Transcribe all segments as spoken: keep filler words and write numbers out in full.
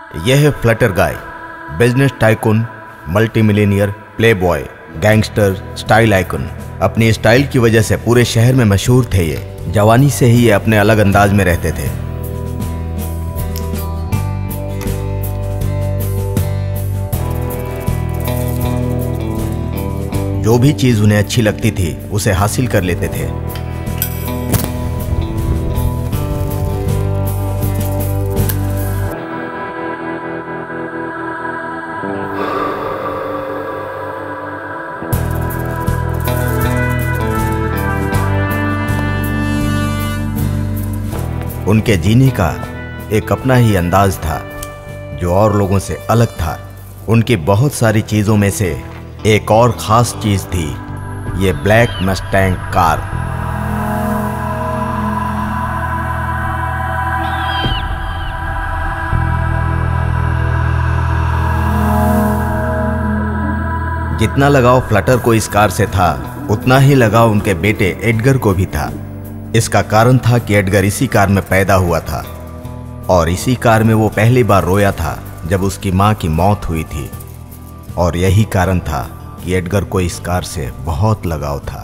यह है flutter guy, business tycoon, multi millionaire, playboy, gangster, style icon. अपनी style की वजह से पूरे शहर में मशहूर थे ये। जवानी से ही ये अपने अलग अंदाज में रहते थे। जो भी चीज उन्हें अच्छी लगती थी उसे हासिल कर लेते थे। उनके जीने का एक अपना ही अंदाज था जो और लोगों से अलग था। उनकी बहुत सारी चीजों में से एक और खास चीज थी ये ब्लैक मस्टैंग कार। जितना लगाव फ्लटर को इस कार से था उतना ही लगाव उनके बेटे एडगर को भी था। इसका कारण था कि एडगर इसी कार में पैदा हुआ था और इसी कार में वो पहली बार रोया था जब उसकी मां की मौत हुई थी। और यही कारण था कि एडगर को इस कार से बहुत लगाव था।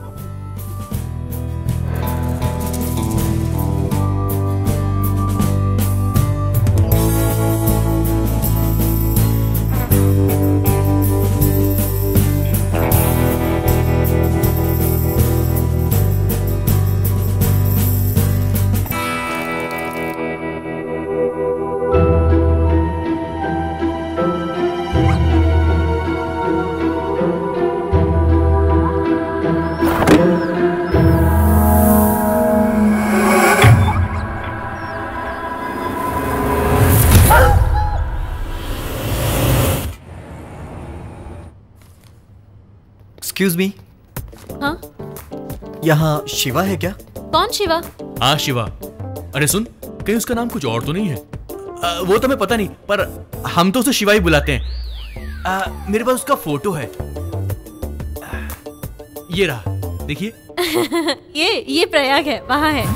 Excuse me. हाँ? यहाँ शिवा है क्या? कौन शिवा? हाँ शिवा। अरे सुन, कहीं उसका नाम कुछ और तो नहीं है? आ, वो तो मैं पता नहीं, पर हम तो उसे शिवा ही बुलाते हैं। आ, मेरे पास उसका फोटो है। आ, ये रहा, देखिए। ये ये प्रयाग है, वहाँ है।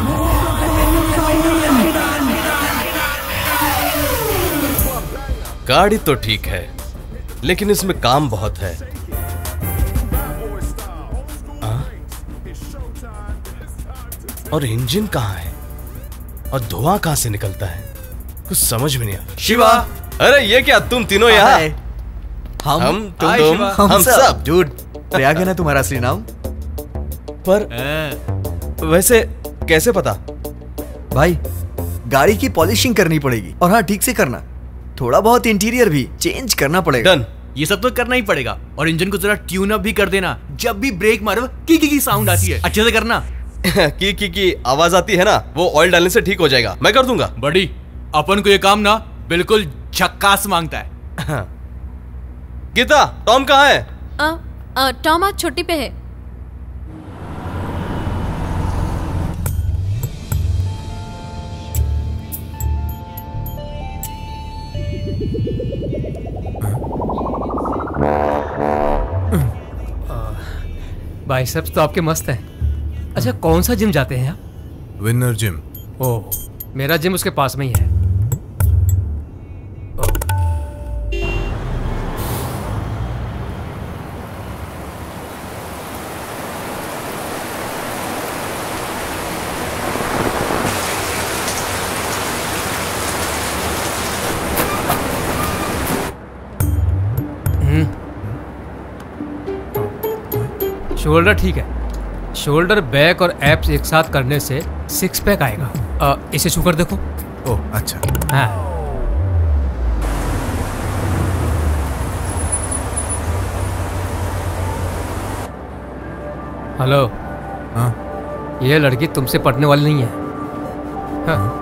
गाड़ी तो ठीक है, लेकिन इसमें काम बहुत है। और इंजन कहाँ है और धुआं कहाँ से निकलता है, कुछ समझ में नहीं आता। शिवा, अरे ये क्या, तुम तीनों यहाँ? हम हम तुम आए, तुम हम, हम सब, सब डूड। प्रयाग है ना तुम्हारा असली नाम? पर वैसे कैसे पता? भाई गाड़ी की पॉलिशिंग करनी पड़ेगी, और हाँ ठीक से करना। थोड़ा बहुत इंटीरियर भी चेंज करना पड़ेगा। डन। ये सब तो करना ही पड़ेगा, और इंजन को जरा ट्यून अप भी कर देना। जब भी ब्रेक मारो की की की साउंड आती है, अच्छे से करना। की की की आवाज आती है ना, वो ऑयल डालने से ठीक हो जाएगा। मैं कर दूंगा। बड़ी, अपन को ये काम ना बिल्कुल झक्कास मांगता है। गीता, टॉम कहाँ है? आ, आ, टॉम आज छुट्टी पे है। बाइसेप्स तो आपके मस्त हैं। अच्छा, कौन सा जिम जाते हैं आप? Winner gym. ओह, मेरा जिम उसके पास में ही है। शोल्डर ठीक है। शोल्डर, बैक और एब्स एक साथ करने से सिक्स पैक आएगा। आ, इसे छू कर देखो। ओह अच्छा। हाँ। हेलो। हाँ? ये लड़की तुमसे पटने वाली नहीं है। हाँ।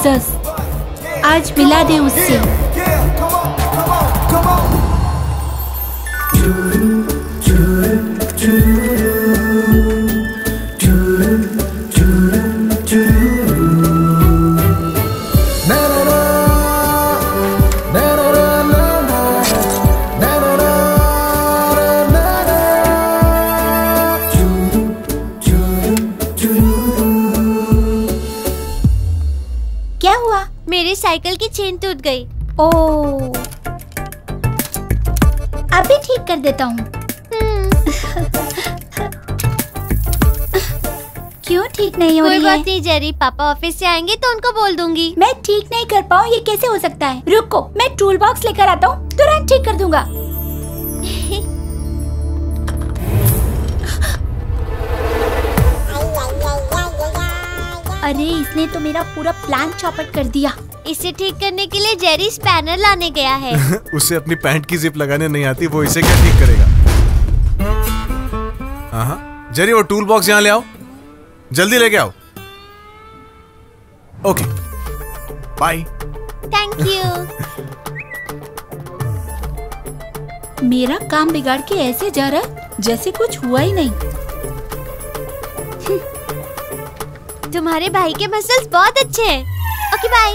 जीसस, आज मिला दे उससे। क्या हुआ? मेरी साइकिल की चेन टूट गई। ओ, अभी ठीक कर देता हूँ। क्यों ठीक नहीं हो रही है? कोई बात नहीं जेरी, पापा ऑफिस से आएंगे तो उनको बोल दूंगी। मैं ठीक नहीं कर पाऊँ, ये कैसे हो सकता है? रुको, मैं टूल बॉक्स लेकर आता हूँ, तुरंत ठीक कर दूंगा। अरे इसने तो मेरा पूरा प्लान चौपट कर दिया। इसे ठीक करने के लिए जेरी स्पैनर लाने गया है। उसे अपनी पैंट की जिप लगाने नहीं आती, वो इसे क्या ठीक करेगा? हाँ, जेरी वो टूल बॉक्स यहाँ ले आओ, जल्दी लेके आओ। Okay, bye. Thank you. मेरा काम बिगाड़ के ऐसे जा रहा है जैसे कुछ हुआ ही नहीं। तुम्हारे भाई के मसल्स बहुत अच्छे हैं। Okay bye.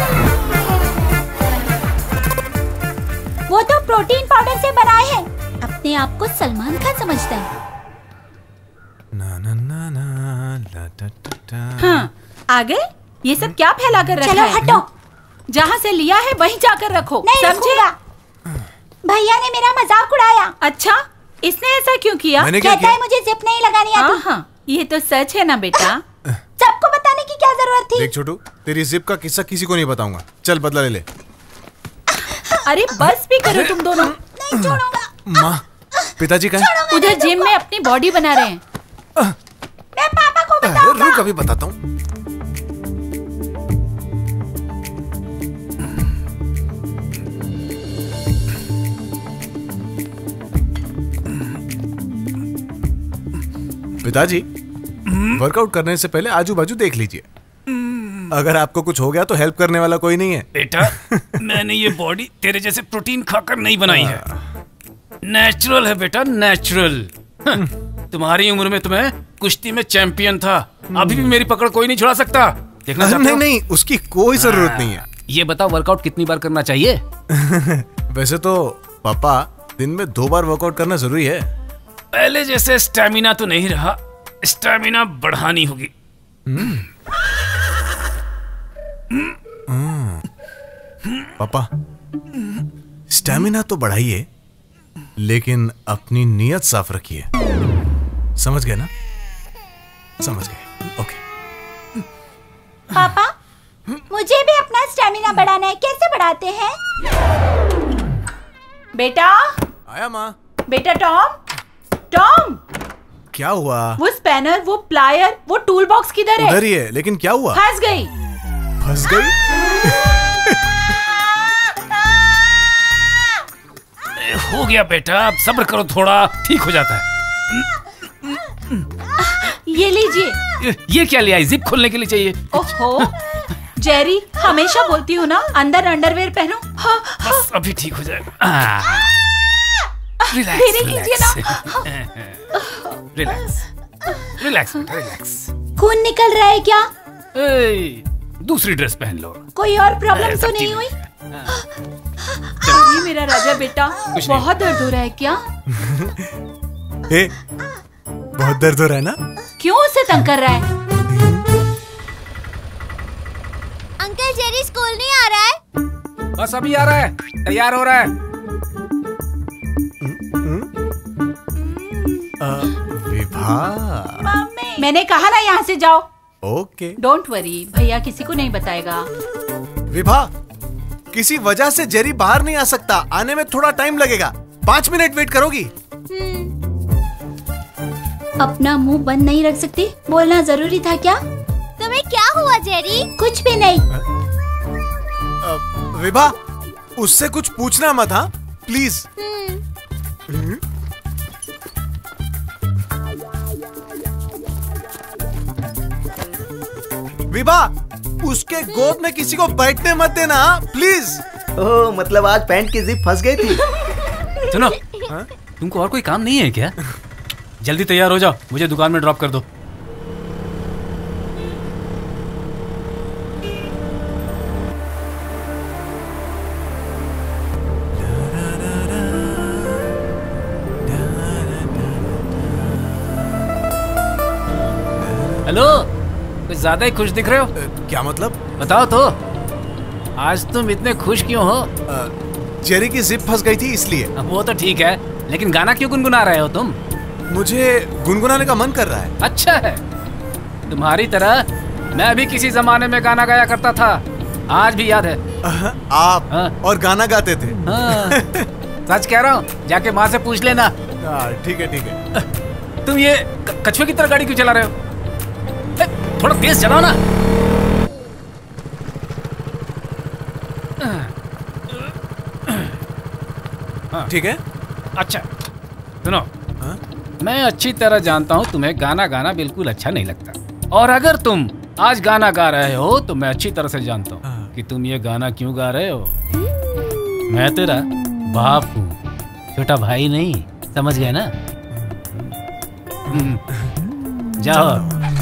वो तो प्रोटीन पाउडर से बनाए हैं। अपने आप को सलमान खान समझता है। ना ना ना ना ला टा टा टा। हाँ, आ गए? ये सब क्या फैला कर रखा चलो है? हटो। जहाँ से लिया है वहीं जाकर रखो। नहीं समझे? रखूंगा। भैया ने मेरा मजाक उड़ाया। अच्छा, इसने ऐसा क्यों किया? मैंने क्या कहता किया? है मुझे जिप नहीं लगानी हाँ आती। हाँ, ये तो सच है ना बेटा। सबको बताने की क्या जरूरत थी? देख छोटू, तेरी जिप का किस्सा किसी को नहीं बताऊंगा। चल बदला ले ले। अरे बस भी करो तुम दोनों। नहीं छोड़ूंगा। माँ, पिताजी कहाँ हैं? उधर जिम में अपनी बॉडी बना रहे हैं। मैं पापा को अरे बताऊंगा। रुक, अभी बताता हूँ। पिताजी, वर्कआउट करने से पहले आजू बाजू देख लीजिए। अगर आपको कुछ हो गया तो हेल्प करने वाला कोई नहीं है। बेटा, मैंने ये बॉडी तेरे जैसे प्रोटीन खाकर नहीं बनाई है। नेचुरल है बेटा, नेचुरल। तुम्हारी उम्र में तुम्हें कुश्ती में चैंपियन था, अभी भी मेरी पकड़ कोई नहीं छुड़ा सकता। देखना चाहते नहीं हो? नहीं, उसकी कोई जरूरत नहीं है। ये बताओ, वर्कआउट कितनी बार करना चाहिए? वैसे तो पापा, दिन में दो बार वर्कआउट करना जरूरी है। पहले जैसे स्टैमिना तो नहीं रहा, स्टैमिना बढ़ानी होगी। पापा, स्टैमिना तो बढ़ाइए, लेकिन अपनी नीयत साफ रखिए। समझ गए ना? समझ गए। ओके। पापा, मुझे भी अपना स्टैमिना बढ़ाना है। कैसे बढ़ाते हैं? बेटा, आया माँ। बेटा टॉम, टॉम, क्या हुआ? वो स्पैनर, वो प्लायर, वो टूल बॉक्स किधर है? उधर ही है, लेकिन क्या हुआ? फंस गई। फंस गई? हो गया बेटा, अब सब्र करो, थोड़ा ठीक हो जाता है। ये लीजिए। ये- ये क्या लिया? जिप खोलने के लिए चाहिए। ओहो, जेरी, हमेशा बोलती हूँ ना, अंदर अंडरवेयर पहनो। हाँ, बस अभी ठीक हो जाएगा। आ, रिलैक्स, धीरे कीजिए ना। रिलैक्स, रिलैक्स, बेटा, रिलैक्स। खून निकल रहा है क्या? ए, दूसरी ड्रेस पहन लो। कोई और प्रॉब्लम सब तो नहीं ठीक हुई? अरे मेरा राजा बेटा, नहीं। बहुत दर्द हो रहा है क्या? ए, बहुत दर्द हो रहा है ना? क्यों उसे तंग कर रहा है? अंकल जेरी स्कूल नहीं आ रहा है? बस अभी आ रहा है, तैयार हो रहा है। विभा। मैंने कहा ना यहाँ से जाओ। ओके। डोंट वरी, भैया किसी को नहीं बताएगा। विभा, किसी वजह से जेरी बाहर नहीं आ सकता, आने में थोड़ा टाइम लगेगा। पाँच मिनट वेट करोगी? अपना मुंह बंद नहीं रख सकती? बोलना जरूरी था क्या? तुम्हें क्या हुआ जेरी? कुछ भी नहीं। अ, विभा, उससे कुछ पूछना मत, हाँ प्लीज। विभा, उसके गोद में किसी को बैठने मत देना, प्लीज। ओह, मतलब आज पैंट की जिप फंस गई थी। सुनो, तुमको और कोई काम नहीं है क्या? जल्दी तैयार हो जाओ, मुझे दुकान में ड्रॉप कर दो। हेलो, कुछ ज्यादा ही खुश दिख रहे हो। क्या मतलब? बताओ तो, आज तुम इतने खुश क्यों हो? जेरी की जिप फंस गई थी इसलिए। अब वो तो ठीक है, लेकिन गाना क्यों गुनगुना रहे हो तुम? मुझे गुनगुनाने का मन कर रहा है। अच्छा है, तुम्हारी तरह मैं भी किसी जमाने में गाना गाया करता था, आज भी याद है। आप हाँ। और गाना गाते थे। हाँ। सच कह रहा हूँ, जाके माँ से पूछ लेना। ठीक है ठीक है। तुम ये कछुए की तरह गाड़ी क्यों चला रहे हो? थोड़ा तेज चलाओ ना। ठीक है। अच्छा सुनो, हाँ? मैं अच्छी तरह जानता हूँ तुम्हें गाना गाना बिल्कुल अच्छा नहीं लगता, और अगर तुम आज गाना गा रहे हो तो मैं अच्छी तरह से जानता हूँ हाँ। कि तुम ये गाना क्यों गा रहे हो। मैं तेरा बाप हूँ, छोटा भाई नहीं, समझ गए ना? जाओ।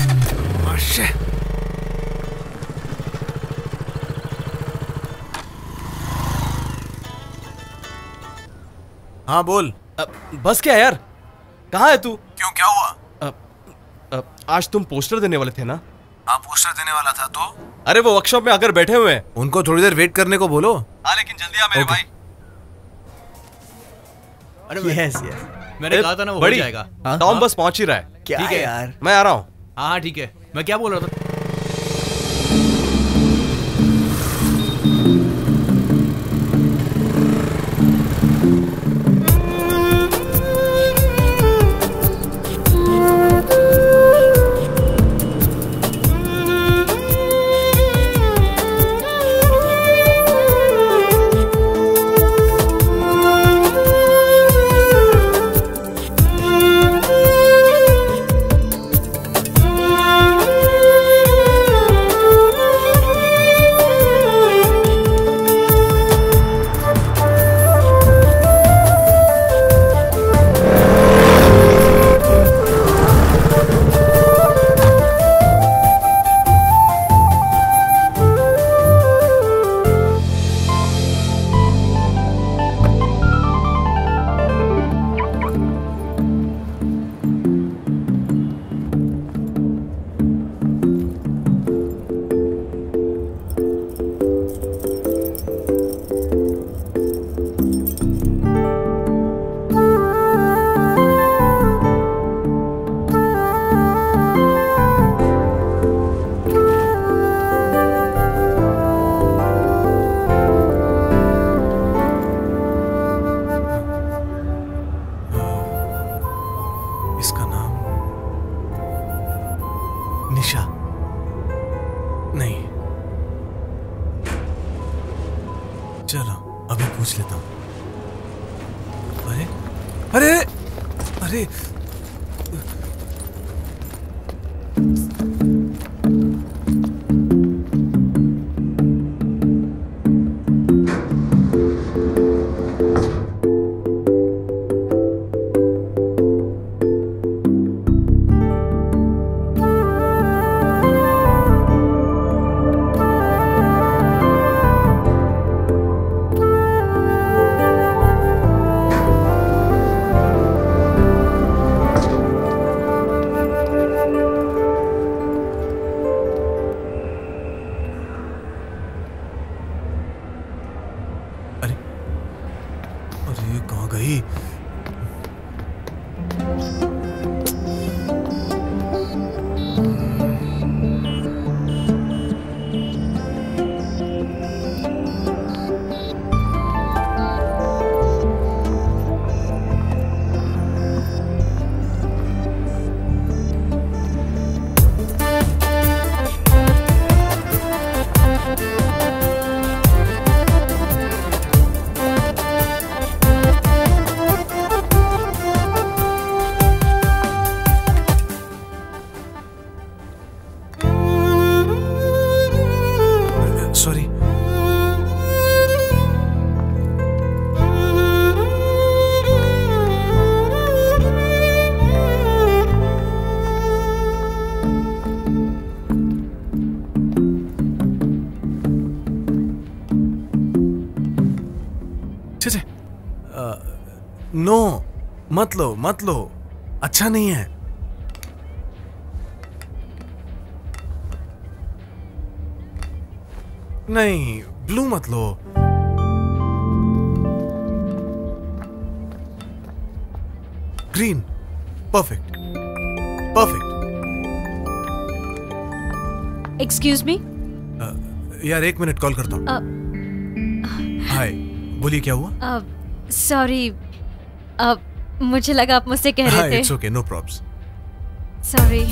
हाँ बोल। आ, बस क्या यार, कहाँ है तू? क्यों, क्या हुआ? आ, आ, आज तुम पोस्टर देने वाले थे ना? हाँ, पोस्टर देने वाला था तो। अरे वो वर्कशॉप में आकर बैठे हुए हैं, उनको थोड़ी देर वेट करने को बोलो। हाँ लेकिन जल्दी आ मेरे भाई। अरे यस यस, मैंने कहा था ना वो हो जाएगा। टॉम बस पहुंच ही रहा है। क्या है यार, मैं आ रहा हूँ। हाँ ठीक है, मैं क्या बोल रहा था? नो मत लो मत लो, अच्छा नहीं है। नहीं ब्लू मत लो। Green perfect perfect. Excuse me. यार एक मिनट कॉल करता हूँ। हाय बोलिए क्या हुआ? सॉरी, मुझे लगा आप मुझसे कह रहे थे। It's okay, no problems. Sorry.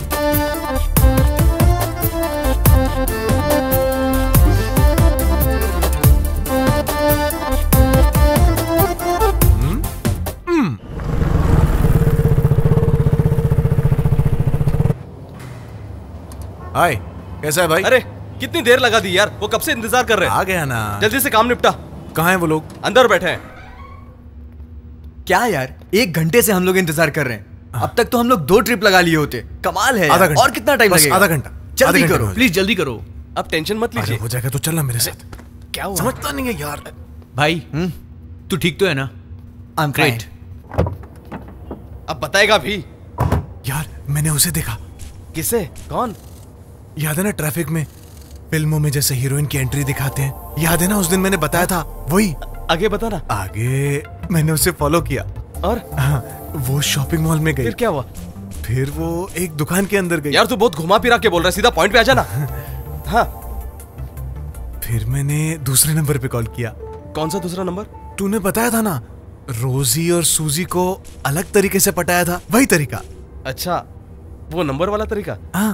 Hi कैसा है भाई? अरे कितनी देर लगा दी यार, वो कब से इंतजार कर रहे हैं। आ गया ना, जल्दी से काम निपटा। कहाँ हैं वो लोग? अंदर बैठे हैं। क्या यार, एक घंटे से हम लोग इंतजार कर रहे हैं। अब तक तो हम लोग दो ट्रिप लगा लिए होते। कमाल है आधा यार। घंटा। और कितना टाइम लगेगा? आधा घंटा। जल्दी करो प्लीज, जल्दी करो। अब टेंशन मत लीजिए, हो जाएगा तो चलना मेरे साथ। क्या हुआ? समझता नहीं है यार। भाई तू ठीक तो है ना? I am great. अब बताएगा भी। यार मैंने उसे देखा। किसे? कौन? याद है ना ट्रैफिक में फिल्मों में जैसे हीरोइन की एंट्री दिखाते हैं, याद है ना उस दिन मैंने बताया था वही। आगे बता ना। आगे मैंने उसे फॉलो किया और हाँ, वो शॉपिंग मॉल में गई। फिर क्या हुआ? फिर वो एक दुकान के अंदर गई। यार तू बहुत घुमा फिरा के बोल रहा है, सीधा पॉइंट पे आ जाना। हाँ फिर मैंने दूसरे नंबर पे कॉल किया। कौन सा दूसरा नंबर? तूने बताया था ना रोजी और सूजी को अलग तरीके से पटाया था, वही तरीका। अच्छा वो नंबर वाला तरीका। हाँ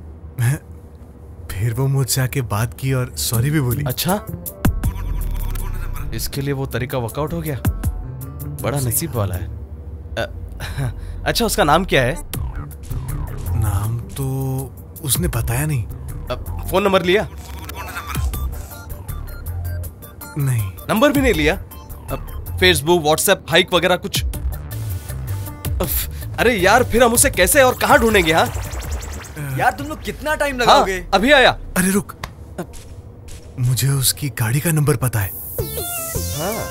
फिर वो मुझसे आके बात की और सॉरी भी बोली। अच्छा इसके लिए वो तरीका वर्कआउट हो गया, बड़ा नसीब वाला है। अ, अच्छा उसका नाम क्या है? नाम तो उसने बताया नहीं। अ, फोन नंबर लिया? नहीं। नंबर भी नहीं लिया? फेसबुक व्हाट्सएप हाइक वगैरह कुछ? अरे यार फिर हम उसे कैसे और कहां ढूंढेंगे? हाँ यार तुम लोग कितना टाइम लगाओगे? हाँ, अभी आया। अरे रुक, मुझे उसकी गाड़ी का नंबर पता है। हाँ।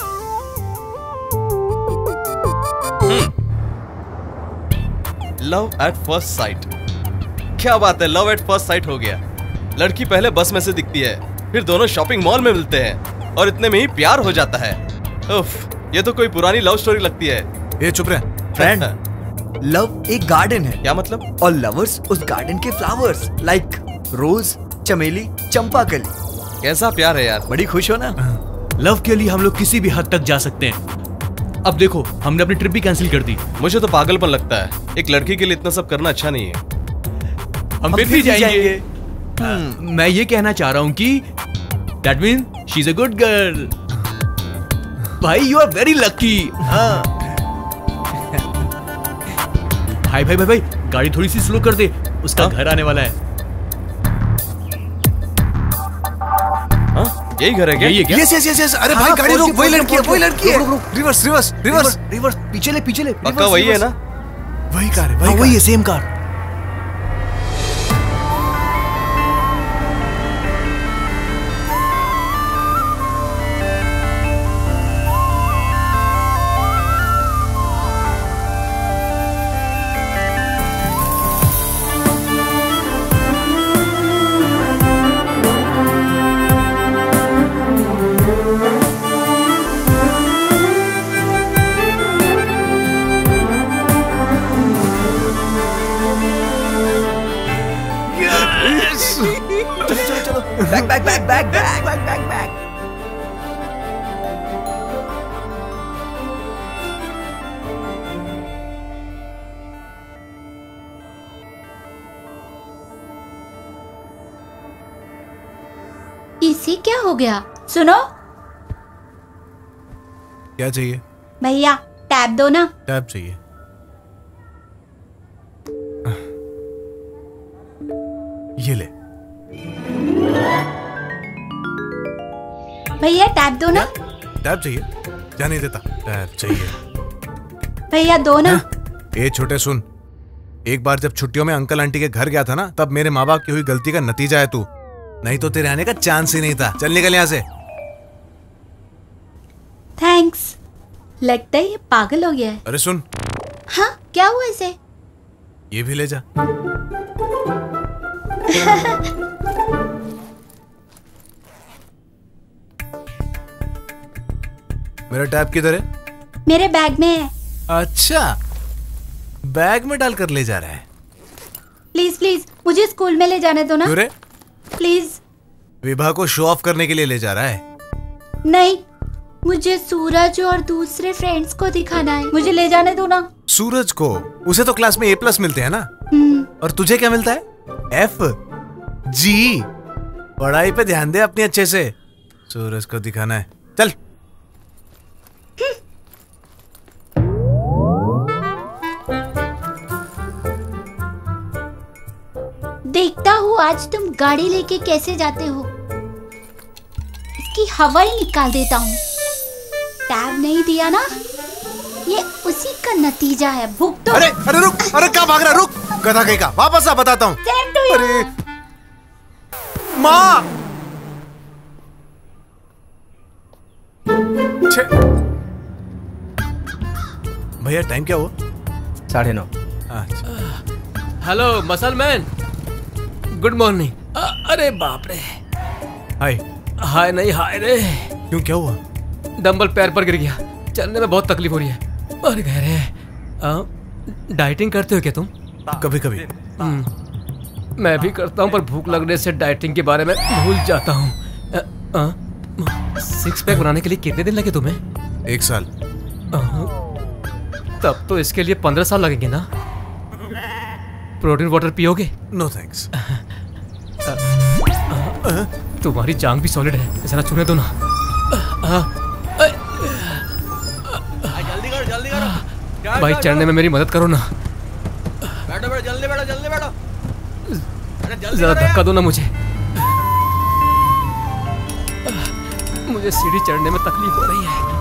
Love at first sight. क्या बात है, लव एट फर्स्ट साइट हो गया। लड़की पहले बस में से दिखती है, फिर दोनों शॉपिंग मॉल में मिलते हैं और इतने में ही प्यार हो जाता है। उफ, ये तो कोई पुरानी लव स्टोरी लगती है। ये चुप रहे। फ्रेंड, लव एक गार्डन है। क्या मतलब? और लवर्स उस गार्डन के फ्लावर्स, लाइक रोज, चमेली, चंपाकली। कैसा प्यार है यार। बड़ी खुश हो ना? लव के लिए हम लोग किसी भी हद तक जा सकते हैं। अब देखो हमने अपनी ट्रिप भी कैंसिल कर दी। मुझे तो पागलपन लगता है, एक लड़की के लिए इतना सब करना अच्छा नहीं है। हम फिर भी जाएंगे। आ, मैं ये कहना चाह रहा हूँ कि that mean she is a good girl. भाई यू आर वेरी लकी। भाई भाई भाई भाई गाड़ी थोड़ी सी स्लो कर दे, उसका घर आने वाला है। हाँ? यही घर है क्या? यही है क्या? Yes yes yes yes. अरे हाँ, भाई गाड़ी रोक, वही लड़की है, वही लड़की है। रिवर्स रिवर्स रिवर्स रिवर्स, पीछे ले पीछे ले। पक्का वही है ना? वही कार है, वही वही है, same car. Back back back back back back back back. इसे क्या हो गया? सुनो क्या चाहिए? भैया टैब दो ना। टैब चाहिए। ये ले। भैया टैब दो ना। टैब चाहिए? क्या नहीं देता? टैब चाहिए। भैया दो ना। ए छोटे सुन, एक बार जब छुट्टियों में अंकल आंटी के घर गया था ना, तब मेरे माँ बाप की हुई गलती का नतीजा है तू। नहीं तो तेरे आने का चांस ही नहीं था। चल निकल यहाँ से। थैंक्स। लगता है ये पागल हो गया है। अरे सुन, हाँ क्या हुआ इसे? ये भी ले जा। मेरा टैब किधर है? मेरे बैग में है। अच्छा, बैग में डालकर ले जा रहा है। प्लीज प्लीज मुझे स्कूल में ले जाने दो ना। क्यों रे? प्लीज। विभा को शो ऑफ करने के लिए ले जा रहा है? नहीं, मुझे सूरज और दूसरे फ्रेंड्स को दिखाना है। मुझे ले जाने दो ना। सूरज को? उसे तो क्लास में ए प्लस मिलते हैं ना। और तुझे क्या मिलता है? F G. पढ़ाई पे ध्यान दे अपनी अच्छे से। सूरज को दिखाना है, चल। देखता हूँ आज तुम गाड़ी लेके कैसे जाते हो। इसकी हवा ही निकाल देता हूँ। टैब नहीं दिया ना, ये उसी का नतीजा है। भुगतो। अरे अरे रुक, अरे क्या भाग रहा? रुक, गधा कहीं का, वापस आ, बताता हूँ। अरे माँ, भैया टाइम क्या हुआ? साढ़े नौ। Hello muscle man, good morning. अरे बाप रे। हाय। हाय नहीं, हाय रे। क्यों, क्या हुआ? डंबल पैर पर गिर गया, चलने में बहुत तकलीफ हो रही है। अरे कह रहे डाइटिंग करते हो क्या तुम? कभी कभी। मैं भी करता हूँ, पर भूख लगने से डाइटिंग के बारे में भूल जाता हूँ। सिक्स पैक बनाने के लिए कितने दिन लगे तुम्हें? एक साल। आ, तब तो इसके लिए पंद्रह साल लगेंगे ना। प्रोटीन वाटर पियोगे? No thanks. तुम्हारी जांग भी सॉलिड है, जरा छूने दो ना। जल्दी करो, जल्दी करो भाई, चढ़ने में मेरी मदद करो ना। बैठो बैठो, जल्दी बैठो, जल्दी बैठो। जरा धक्का दो ना मुझे। मुझे सीढ़ी चढ़ने में तकलीफ हो रही है।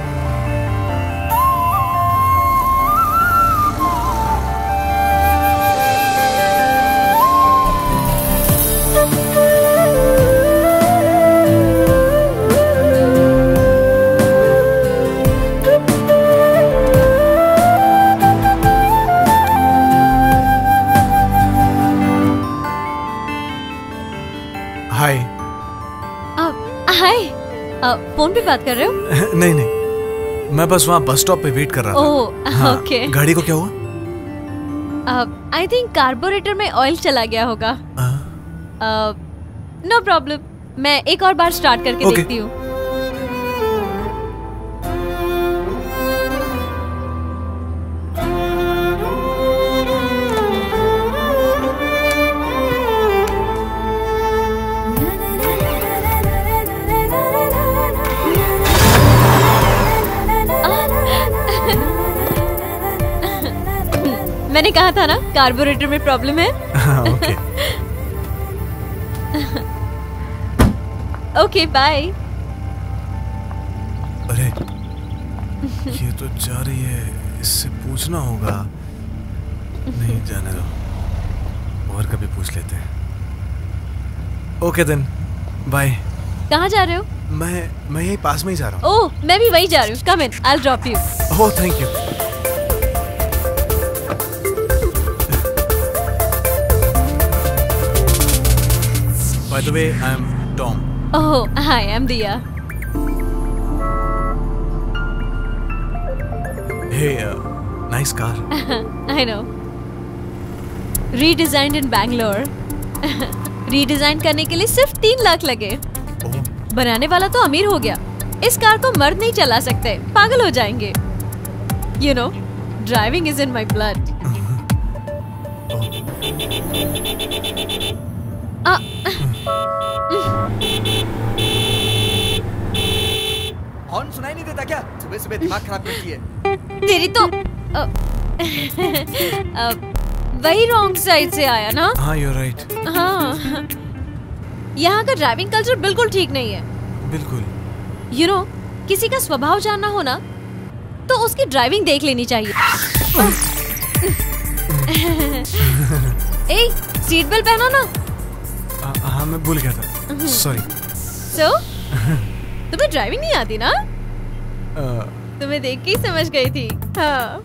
हाय। हाय, फोन पे बात कर रहे हो? नहीं नहीं, मैं बस वहाँ बस स्टॉप पे वेट कर रहा था। ओह, हाँ, ओके। गाड़ी को क्या हुआ? आई थिंक कार्बोरेटर में ऑयल चला गया होगा। नो प्रॉब्लम, मैं एक और बार स्टार्ट करके okay. देखती हूँ। मैंने कहा था ना, कार्बोरेटर में प्रॉब्लम है। Okay okay, bye. अरे ये तो जा रही है, इससे पूछना होगा। नहीं, जाने दो, और कभी पूछ लेते हैं। Okay then, bye. कहाँ जा रहे हो? मैं मैं यही पास में ही जा रहा हूँ। ओह, मैं भी वही जा रही हूँ। Come in, I will drop you. Oh, thank you. By the way, I'm Tom. Oh, hi, I'm Dia. Hey, uh, nice car. I know. Redesigned in Bangalore. Redesign करने के लिए सिर्फ तीन लाख लगे। oh. बनाने वाला तो अमीर हो गया। इस कार को मर्द नहीं चला सकते, पागल हो जाएंगे। You know, driving is in my blood. आ, हॉर्न सुनाई नहीं देता क्या? सुबह सुबह दिमाग खराब करती है। तेरी तो अ, अ, वही रॉन्ग साइड से आया ना। हाँ, you're right. हाँ, यहाँ का ड्राइविंग कल्चर बिल्कुल ठीक नहीं है। बिल्कुल। You know, किसी का स्वभाव जानना हो ना, तो उसकी ड्राइविंग देख लेनी चाहिए। ए, सीट बेल्ट पहनो ना। हाँ, मैं भूल गया था। सॉरी। So, तुम्हें ड्राइविंग नहीं आती ना? तुम्हें देख के ही समझ गई थी। हाँ।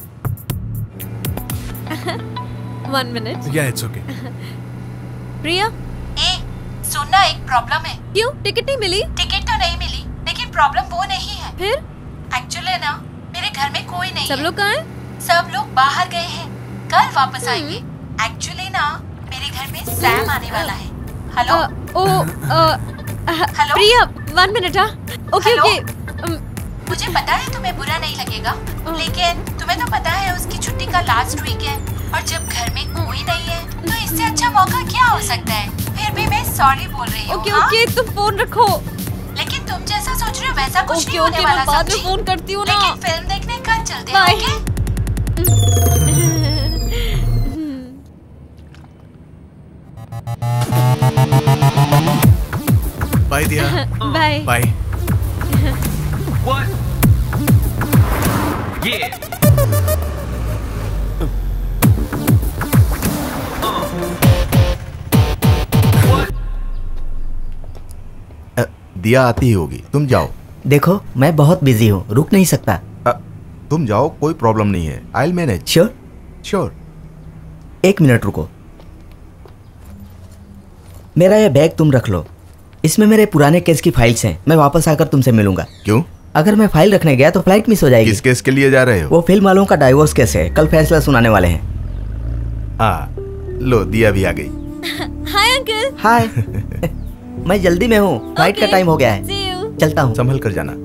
One minute. Yeah it's okay. Priya, ए, सुनना, एक प्रॉब्लम है। क्यों? टिकट नहीं मिली? टिकट तो नहीं मिली, लेकिन प्रॉब्लम वो नहीं है। फिर? एक्चुअली ना, मेरे घर में कोई नहीं सब है। लोग कहाँ हैं? सब लोग बाहर गए हैं, कल वापस आएंगे। एक्चुअली ना, मेरे घर में सैम आने वाला है। Hello. Oh, hello Priya, one minute. हाँ, ओके ओके। मुझे पता है तुम्हें बुरा नहीं लगेगा, लेकिन तुम्हें तो पता है उसकी छुट्टी का लास्ट वीक है, और जब घर में कोई नहीं है तो इससे अच्छा मौका क्या हो सकता है। फिर भी मैं सॉरी बोल रही हूँ। ओके ओके, तुम फोन रखो। लेकिन तुम जैसा सोच रहे हो वैसा कुछ ओके, नहीं होने ओके, वाला। मैं बाद में सच्ची। फोन करती हूँ ना। लेकिन फिल्म देखने कल चलते हैं, okay? Bye Diya. Bye bye. What? Yeah. अ, दिया आती ही होगी, तुम जाओ। देखो, मैं बहुत बिजी हूँ, रुक नहीं सकता। अ, तुम जाओ, कोई प्रॉब्लम नहीं है। I will manage. Sure? Sure. एक मिनट रुको, मेरा ये बैग तुम रख लो, इसमें मेरे पुराने केस की फाइल्स हैं। मैं वापस आकर तुमसे मिलूंगा। क्यों? अगर मैं फाइल रखने गया तो फ्लाइट मिस हो जाएगी। किस केस के लिए जा रहे हो? वो फिल्म वालों का डाइवोर्स केस है, कल फैसला सुनाने वाले हैं। हाँ, लो दिया भी आ गई। Hi uncle. हाय। मैं जल्दी में हूँ, फ्लाइट का टाइम हो गया है। See you. चलता हूँ। संभल कर जाना।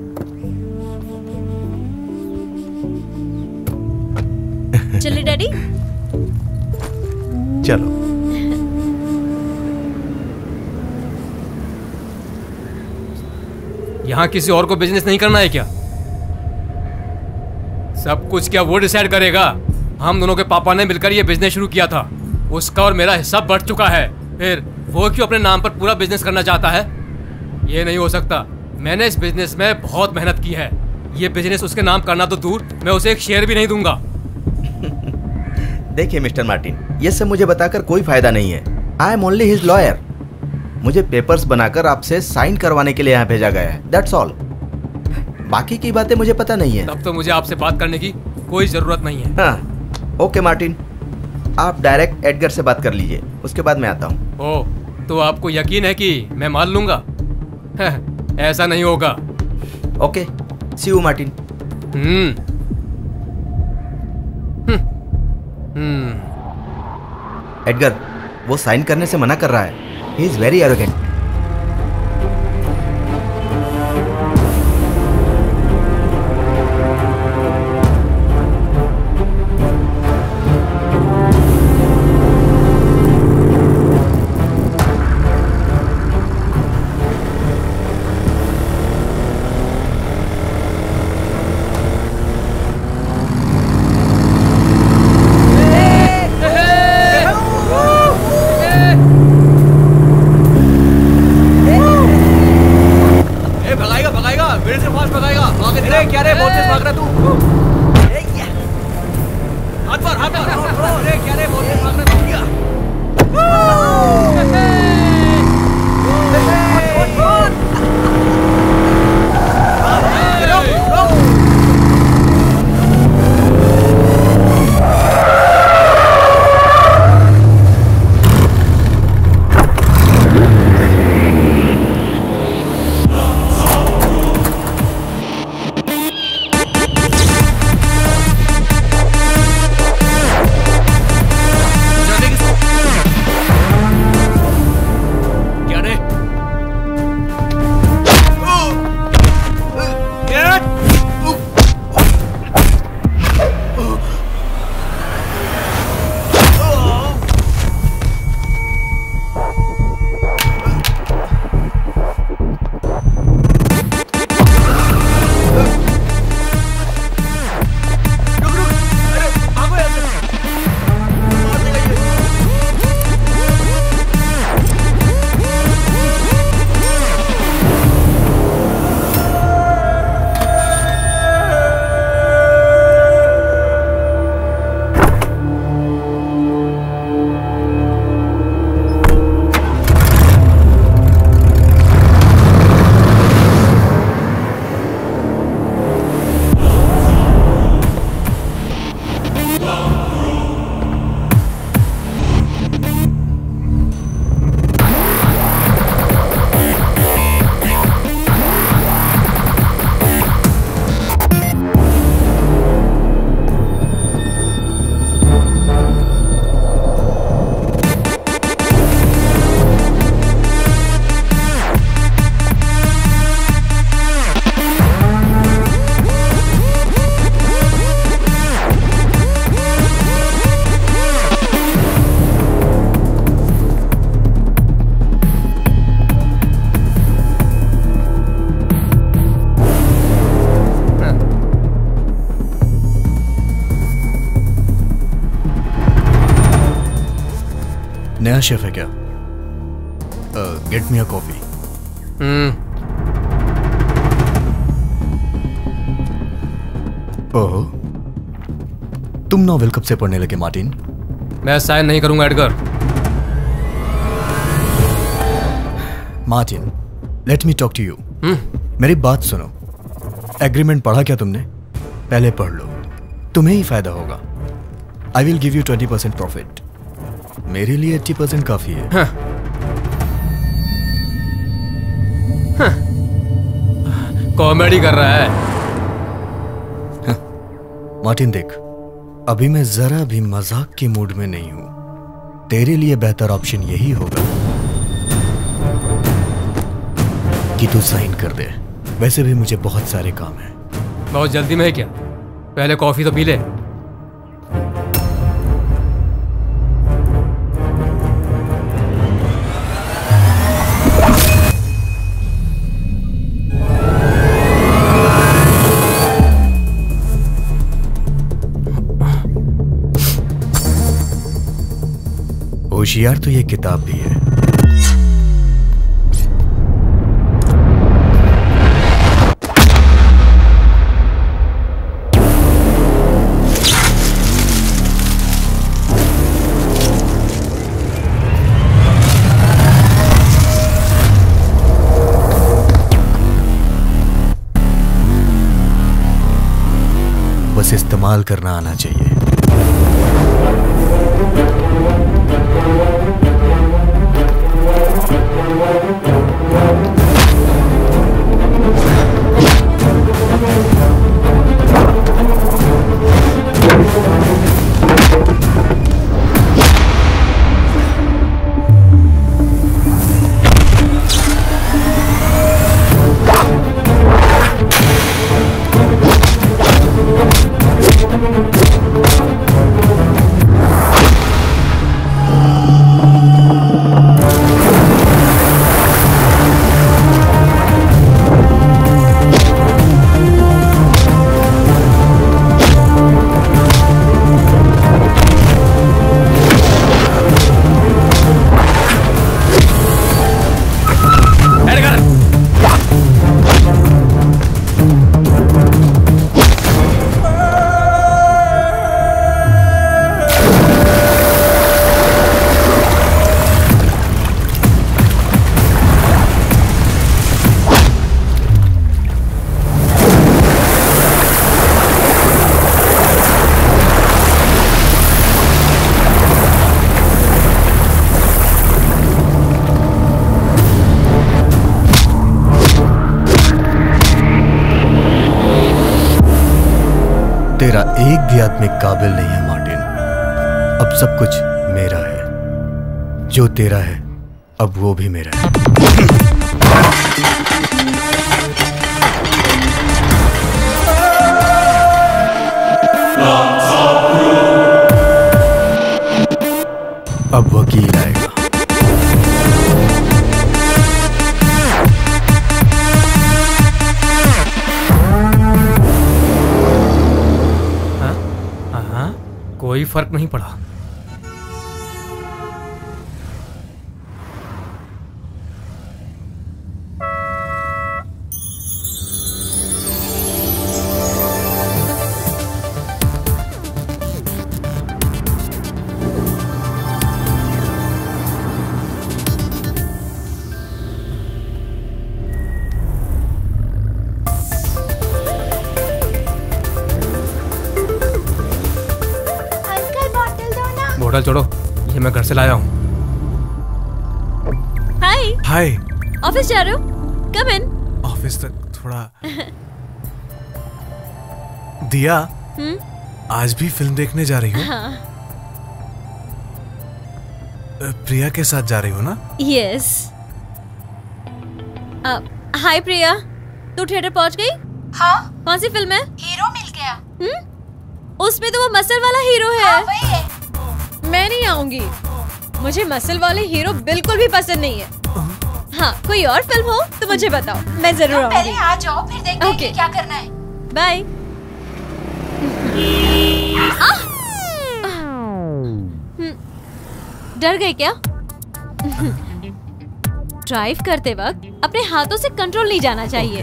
चलिए डैडी। चलो। यहाँ किसी और को बिजनेस नहीं करना है क्या? सब कुछ क्या वो डिसाइड करेगा? हम दोनों के पापा ने मिलकर ये बिजनेस शुरू किया था, उसका और मेरा हिस्सा बढ़ चुका है। फिर वो क्यों अपने नाम पर पूरा बिजनेस करना चाहता है? ये नहीं हो सकता। मैंने इस बिजनेस में बहुत मेहनत की है। ये बिजनेस उसके नाम करना तो दूर, मैं उसे एक शेयर भी नहीं दूंगा। देखिए मिस्टर मार्टिन, ये सब मुझे बताकर कोई फायदा नहीं है। I am only his lawyer. मुझे पेपर्स बनाकर आपसे साइन करवाने के लिए यहाँ भेजा गया है, दैट्स ऑल। बाकी की बातें मुझे पता नहीं है। तब तो मुझे आपसे बात करने की कोई जरूरत नहीं है। हाँ, ओके मार्टिन, आप डायरेक्ट एडगर से बात कर लीजिए, उसके बाद मैं आता हूँ। ओ, तो आपको यकीन है कि मैं मान लूंगा? ऐसा नहीं होगा। Okay, see you Martin. Hmm hmm Edgar, वो साइन करने से मना कर रहा है। He is very arrogant. नया शेफ है क्या? Get me a coffee. ओहो, तुम नॉवेल कब से पढ़ने लगे मार्टिन? मैं साइन नहीं करूंगा Edgar. Martin, let me talk to you. मेरी बात सुनो। एग्रीमेंट पढ़ा क्या तुमने? पहले पढ़ लो, तुम्हें ही फायदा होगा। I will give you twenty percent profit. मेरे लिए एट्टी परसेंट काफी है। हाँ। हाँ। कॉमेडी कर रहा है। हाँ। मार्टिन देख, अभी मैं जरा भी मजाक के मूड में नहीं हूं। तेरे लिए बेहतर ऑप्शन यही होगा कि तू साइन कर दे। वैसे भी मुझे बहुत सारे काम हैं। बहुत जल्दी में है क्या? पहले कॉफी तो पी ले। होशियार तो ये किताब भी है। बस इस्तेमाल करना आना चाहिए। तेरा एक भी आदमी काबिल नहीं है मार्टिन। अब सब कुछ मेरा है। जो तेरा है अब वो भी मेरा है। अब वकील आएगा। कोई फर्क नहीं पड़ा। बोतल छोड़ो, ये मैं घर से लाया हूँ। हाय। हाय। ऑफिस जा रहे हो? कम इन। ऑफिस तक थोड़ा। दिया, हम्म? आज भी फिल्म देखने जा रही हो? हाँ। प्रिया के साथ जा रही हो ना? यस। हाय प्रिया, तू थिएटर पहुंच गई? हाँ। कौन सी फिल्म है? हीरो मिल गया। हम्म? उसमें तो वो मसल वाला हीरो है। हाँ, वही है। मैं नहीं आऊंगी, मुझे मसल वाले हीरो बिल्कुल भी पसंद नहीं है। हाँ, कोई और फिल्म हो तो मुझे बताओ, मैं जरूर आऊंगी। पहले आ जाओ, फिर देखते हैं कि क्या करना है। बाय। डर गए क्या? ड्राइव करते वक्त अपने हाथों से कंट्रोल नहीं जाना चाहिए।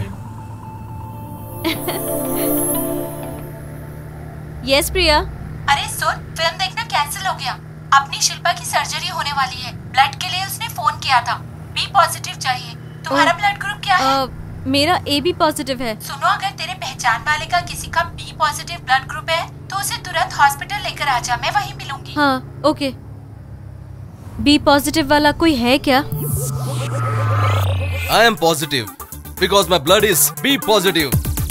यस प्रिया। अरे सुन, फिल्म देखना कैंसिल हो गया। अपनी शिल्पा की सर्जरी होने वाली है। ब्लड के लिए उसने फोन किया था। बी पॉजिटिव चाहिए। तुम्हारा ब्लड ग्रुप क्या है? आ, मेरा ए बी पॉजिटिव है। सुनो, अगर तेरे पहचान वाले का किसी का बी पॉजिटिव ब्लड ग्रुप है तो उसे तुरंत हॉस्पिटल लेकर आ जा, मैं वहीं मिलूंगी। हाँ ओके। बी पॉजिटिव वाला कोई है क्या? I am positive because my blood is B positive.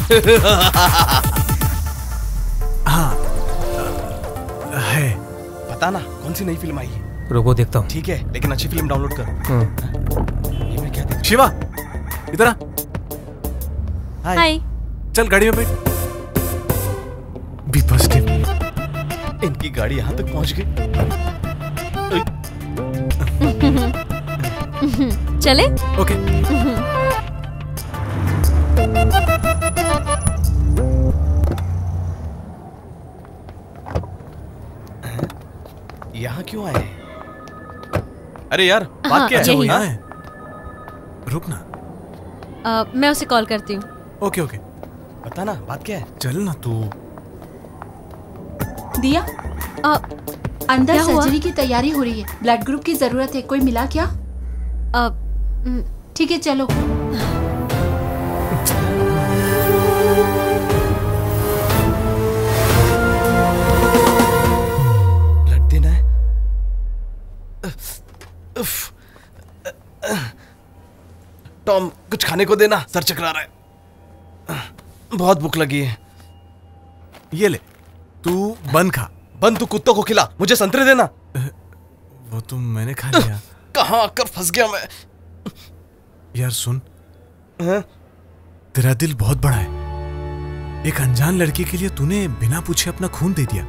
हाँ है। पता ना कौन सी नई फिल्म आई है? रुको देखता हूँ। ठीक है, लेकिन अच्छी फिल्म डाउनलोड कर। ये मैं क्या देख? शिवा इधर आ। हाय। चल गाड़ी में बैठ। B positive. इनकी गाड़ी यहाँ तक पहुँच गई। चले? ओके। यहाँ क्यों आए? अरे यार बात क्या है? यही। यहाँ है। रुक ना। आ, मैं उसे कॉल करती हूँ। Okay okay. बता ना बात क्या है? चल ना तू। दिया, आ, अंदर क्या हुआ? सर्जरी की तैयारी हो रही है। ब्लड ग्रुप की जरूरत है। कोई मिला क्या? आ, ठीक है चलो। ब्लड देना है। टॉम कुछ खाने को देना, सर चकरा रहा है। बहुत भूख लगी है। ये ले, तू बन खा। बन तू कुत्तों को खिला, मुझे संतरे देना। वो तो मैंने खा लिया। कहाँ आकर फंस गया मैं। यार सुन, हाँ? तेरा दिल बहुत बड़ा है। एक अनजान लड़की के लिए तूने बिना पूछे अपना खून दे दिया।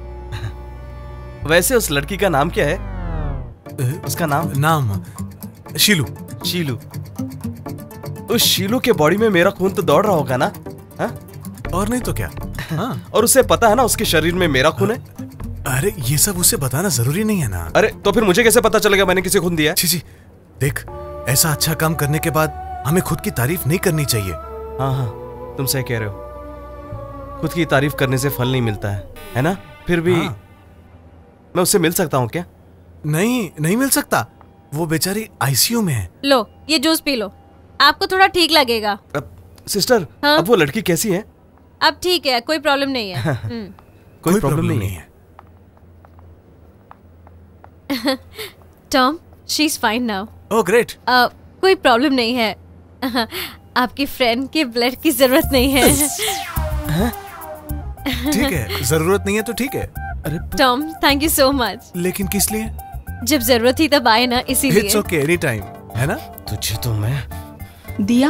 वैसे उस लड़की का नाम क्या है? उसका नाम? नाम शीलू। शीलू। उस शीलू के बॉडी में मेरा खून तो दौड़ रहा होगा ना? हा? और नहीं तो क्या? हाँ। और उसे पता है ना उसके शरीर में मेरा खून है? अरे ये सब उसे बताना जरूरी नहीं है ना। अरे तो फिर मुझे कैसे पता चलेगा मैंने किसे खून दिया? जी जी, देख, ऐसा अच्छा काम करने के बाद हमें खुद की तारीफ नहीं करनी चाहिए। हाँ हाँ, तुम सही कह रहे हो। खुद की तारीफ करने से फल नहीं मिलता है, है ना? फिर भी हाँ। मैं उससे मिल सकता हूँ क्या? नहीं, नहीं मिल सकता। वो बेचारी आईसीयू में है। लो ये जूस पी लो, आपको थोड़ा ठीक लगेगा। अब, सिस्टर, हाँ? अब वो लड़की कैसी है? अब ठीक है, कोई प्रॉब्लम नहीं है। कोई, कोई प्रॉब्लम नहीं, नहीं है। Tom, she is fine now. Oh great. कोई प्रॉब्लम नहीं है। आपकी फ्रेंड के ब्लड की जरूरत नहीं है। ठीक है, जरूरत नहीं है तो ठीक है। अरे Tom, thank you so much. लेकिन किस लिए? जब जरूरत थी तब आए ना, इसीलिए। इट्स ओके, एनी टाइम, है ना? तुझे तो मैं दिया।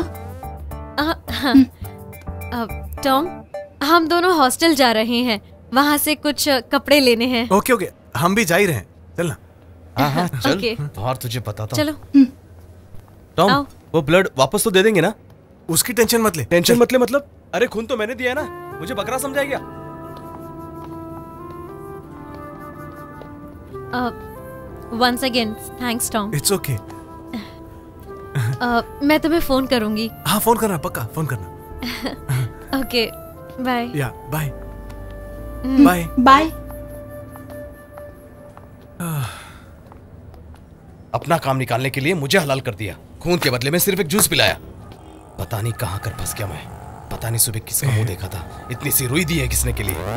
टॉम, हम दोनों हॉस्टल जा रहे हैं, वहाँ से कुछ कपड़े लेने हैं। ओके ओके, हम भी जा ही रहे हैं। चल ना। हाँ हाँ चल। okay. बाहर तुझे बताता चलो। टॉम, वो ब्लड वापस तो दे देंगे ना? उसकी टेंशन मत ले। टेंशन मत ले मतलब? अरे खून तो मैंने दिया है ना, मुझे बकरा समझाया क्या? Once again thanks Tom. It's okay. मैं तुम्हें फोन करूंगी। हाँ फोन करना, पक्का फोन करना। Okay bye. Yeah bye bye bye. अपना काम निकालने के लिए मुझे हलाल कर दिया, खून के बदले में सिर्फ एक जूस पिलाया। पता नहीं कहाँ कर फंस गया मैं। पता नहीं सुबह किसका मुंह देखा था, इतनी सी रुई दी है किसने के लिए।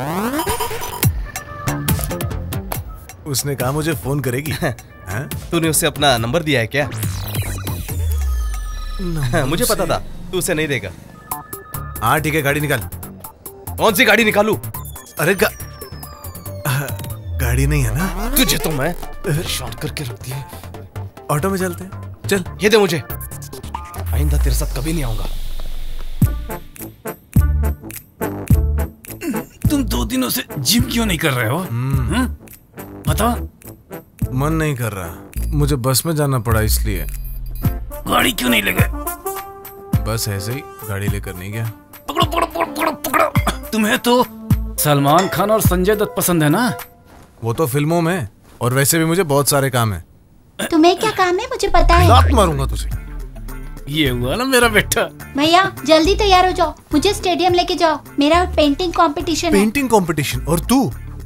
उसने कहा मुझे फोन करेगी। तूने उसे अपना नंबर दिया है क्या? मुझे पता था तू उसे नहीं देगा। हाँ ठीक है, गाड़ी निकाल। कौन सी गाड़ी निकालूं? अरे गा... गाड़ी नहीं है ना? तुझे तो मैं परेशान करके रख दिया। ऑटो में चलते हैं, चल। ये दे मुझे, आइंदा तेरे साथ कभी नहीं आऊंगा। तुम दो दिनों से जिम क्यों नहीं कर रहे हो? हम्म, बताओ। मन नहीं कर रहा, मुझे बस में जाना पड़ा इसलिए। गाड़ी क्यों नहीं ले गए? बस ऐसे ही, गाड़ी लेकर नहीं गया। पकड़ो पकड़ो पकड़ो पकड़ो पकड़ो। तुम्हें तो सलमान खान और संजय दत्त पसंद है ना? वो तो फिल्मों में, और वैसे भी मुझे बहुत सारे काम है। तुम्हें क्या काम है मुझे पता है। लात मारूंगा तुझे। ये हुआ ना मेरा बेटा। भैया जल्दी तैयार हो जाओ, मुझे स्टेडियम लेके जाओ, मेरा पेंटिंग कंपटीशन है। Painting competition? और तू?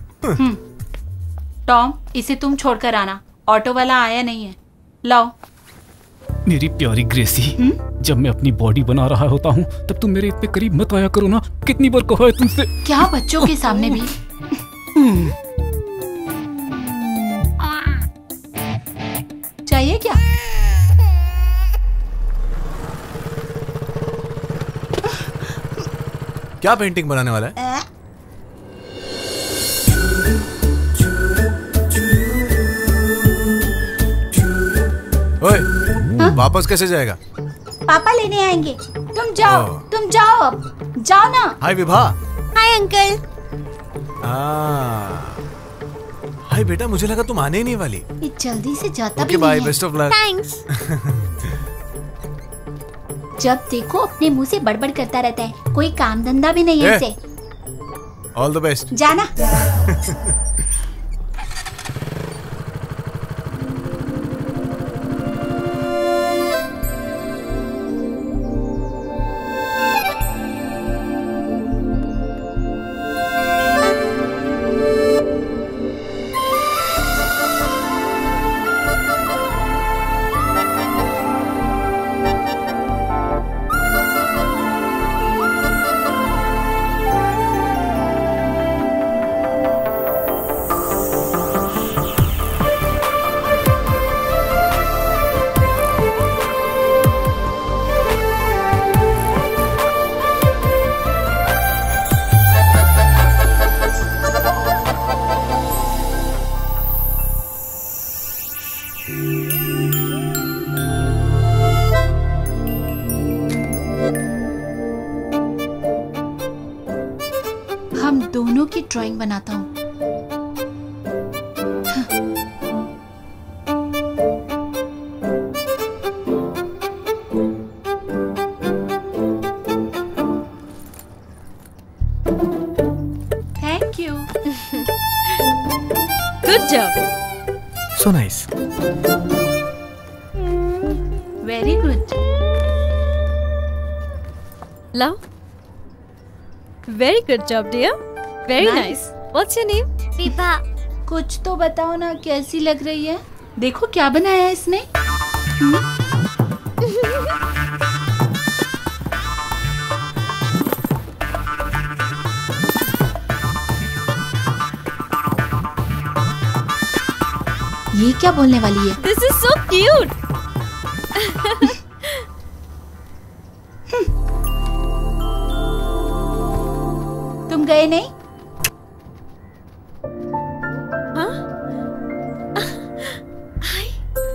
टॉम इसे तुम छोड़कर आना, ऑटो वाला आया नहीं है। लाओ। मेरी प्यारी ग्रेसी, जब मैं अपनी बॉडी बना रहा होता हूँ तब तुम मेरे इतने करीब मत आया करो ना। कितनी बार कहा है तुमसे। क्या बच्चों के सामने भी। चाहिए क्या? क्या पेंटिंग बनाने वाला है? ओए, वापस कैसे जाएगा? पापा लेने आएंगे, तुम जाओ। तुम जाओ अब, जाओ ना। हाय विभा। हाय अंकल। हाय बेटा, मुझे लगा तुम आने ही नहीं वाली। ये जल्दी से जाता भी नहीं है। Best of luck. थैंक्स। जब देखो अपने मुंह से बड़बड़ करता रहता है, कोई काम धंधा भी नहीं है इसे। All the best. जाना। हम दोनों की ड्राइंग बनाता हूँ। Thank you. Good job. So nice. Very good. Love? Very good job, dear. Very nice. nice. What's your name? Vibha. कुछ तो बताओ ना, कैसी लग रही है? देखो क्या बनाया है इसने। ये क्या बोलने वाली है? This is so cute. तुम गए नहीं? हाँ? हाय।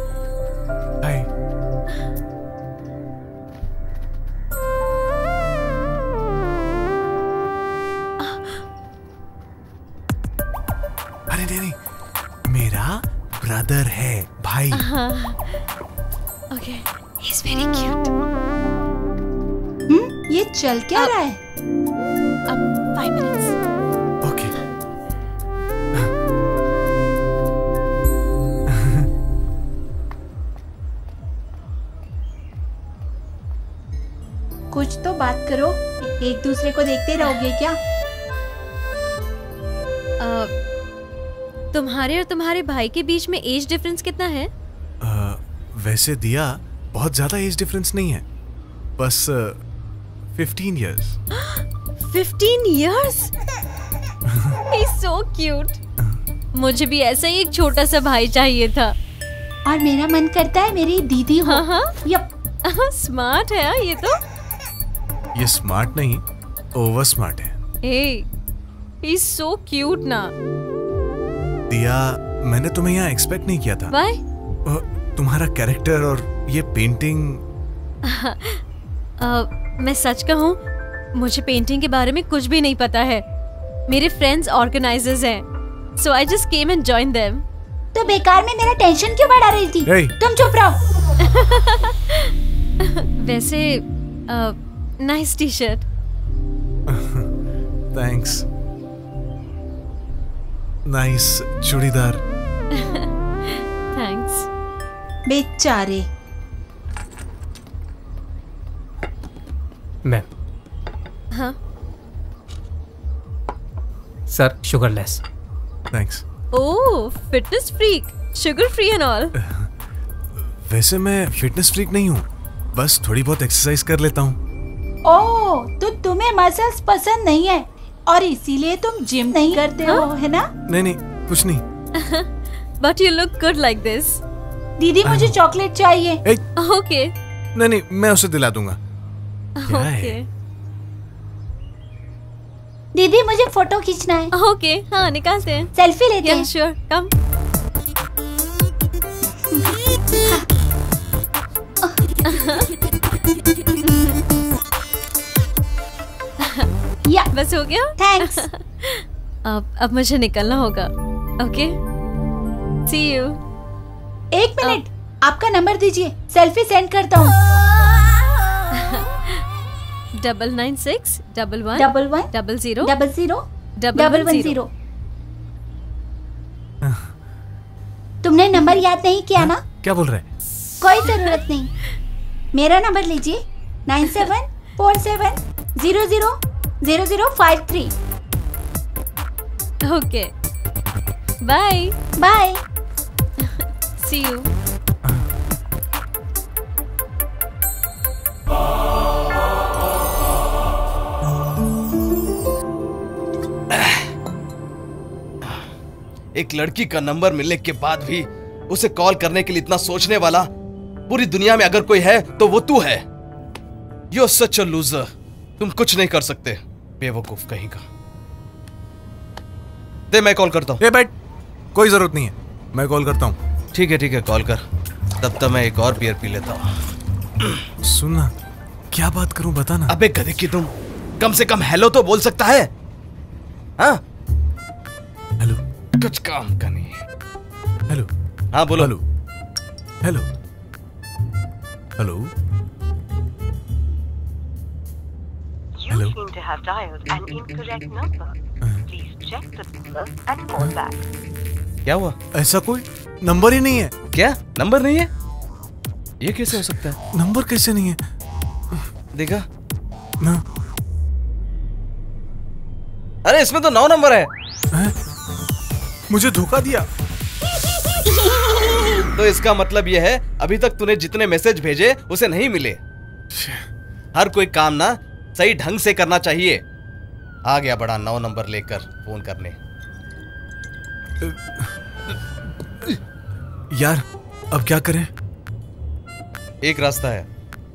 अरे नहीं नहीं, मेरा ब्रदर है, भाई। Okay. He's very cute. हम्म, ये चल क्या रहा है? अब five minutes. ओके। कुछ तो बात करो, एक दूसरे को देखते रहोगे क्या? uh, तुम्हारे और तुम्हारे भाई के बीच में एज डिफरेंस कितना है? uh, वैसे दिया बहुत ज्यादा एज डिफरेंस नहीं है, बस fifteen years. Fifteen years? He's so cute. मुझे भी ऐसा ही एक छोटा सा भाई चाहिए था। और मेरा मन करता है मेरी दीदी हो। हाँ हाँ। यप। स्मार्ट है ये तो। ये स्मार्ट नहीं, ओवर स्मार्ट है। Hey, he's so cute ना। दिया, मैंने तुम्हें यहाँ एक्सपेक्ट नहीं किया था। Why? तुम्हारा कैरेक्टर और ये पेंटिंग। uh, मैं सच कहूँ, मुझे पेंटिंग के बारे में कुछ भी नहीं पता है। मेरे फ्रेंड्स ऑर्गेनाइजर्स हैं, so I just came and joined them. तो बेकार में मेरा टेंशन क्यों बढ़ा रही थी? hey. तुम चुप रहो। वैसे nice T shirt. Thanks. Nice churidar. Thanks. बेचारे। मैम। हाँ sir, sugarless. Thanks. Oh, fitness freak, sugar free and all. वैसे मैं फिटनेस फ्रीक नहीं हूँ, बस थोड़ी बहुत एक्सरसाइज कर लेता हूँ। ओह, तो तुम्हें मसल्स पसंद नहीं है और इसीलिए तुम जिम नहीं करते हो, है ना? नहीं नहीं, कुछ नहीं। But you look good like this. दीदी मुझे चॉकलेट चाहिए। ओके। नहीं नहीं, मैं उसे दिला दूंगा। ओके। दीदी मुझे फोटो खींचना है। ओके, हाँ निकालते हैं। सेल्फी लेते हैं। Sure, come. या बस हो गया। थैंक्स। अब अब मुझे निकलना होगा। Okay, see you. एक मिनट, आपका नंबर दीजिए, सेल्फी सेंड करता हूँ। Double nine six double one double one double zero double zero double one zero. तुमने नंबर याद नहीं किया ना? क्या बोल रहे? कोई जरूरत नहीं, मेरा नंबर लीजिए, nine seven four seven zero zero zero zero five three. Okay, bye bye, see you. एक लड़की का नंबर मिलने के बाद भी उसे कॉल करने के लिए इतना सोचने वाला पूरी दुनिया में अगर कोई है तो वो तू है। You are such a loser. तुम कुछ नहीं कर सकते, बेवकूफ कहीं का। दे, मैं कॉल करता हूँ। ए बैठ, कोई जरूरत नहीं है, मैं कॉल करता हूँ। ठीक है ठीक है, कॉल कर। तब तक मैं एक और बियर पी लेता हूँ। सुनना, क्या बात करूं बता ना। अबे गधे की तुम, कम से कम हेलो तो बोल सकता है। हाँ हेलो, कुछ काम का नहीं है। हेलो, हाँ बोलो। Hello hello hello You seem to have dialed an incorrect number. Please check the number and call back. क्या हुआ? ऐसा कोई नंबर ही नहीं है। क्या नंबर नहीं है? ये कैसे हो सकता है? नंबर कैसे नहीं है? देखा ना। अरे इसमें तो नौ नंबर है, है? मुझे धोखा दिया। तो इसका मतलब यह है अभी तक तूने जितने मैसेज भेजे उसे नहीं मिले। हर कोई काम ना सही ढंग से करना चाहिए। आ गया बड़ा नौ नंबर लेकर फोन करने। यार अब क्या करें? एक रास्ता है,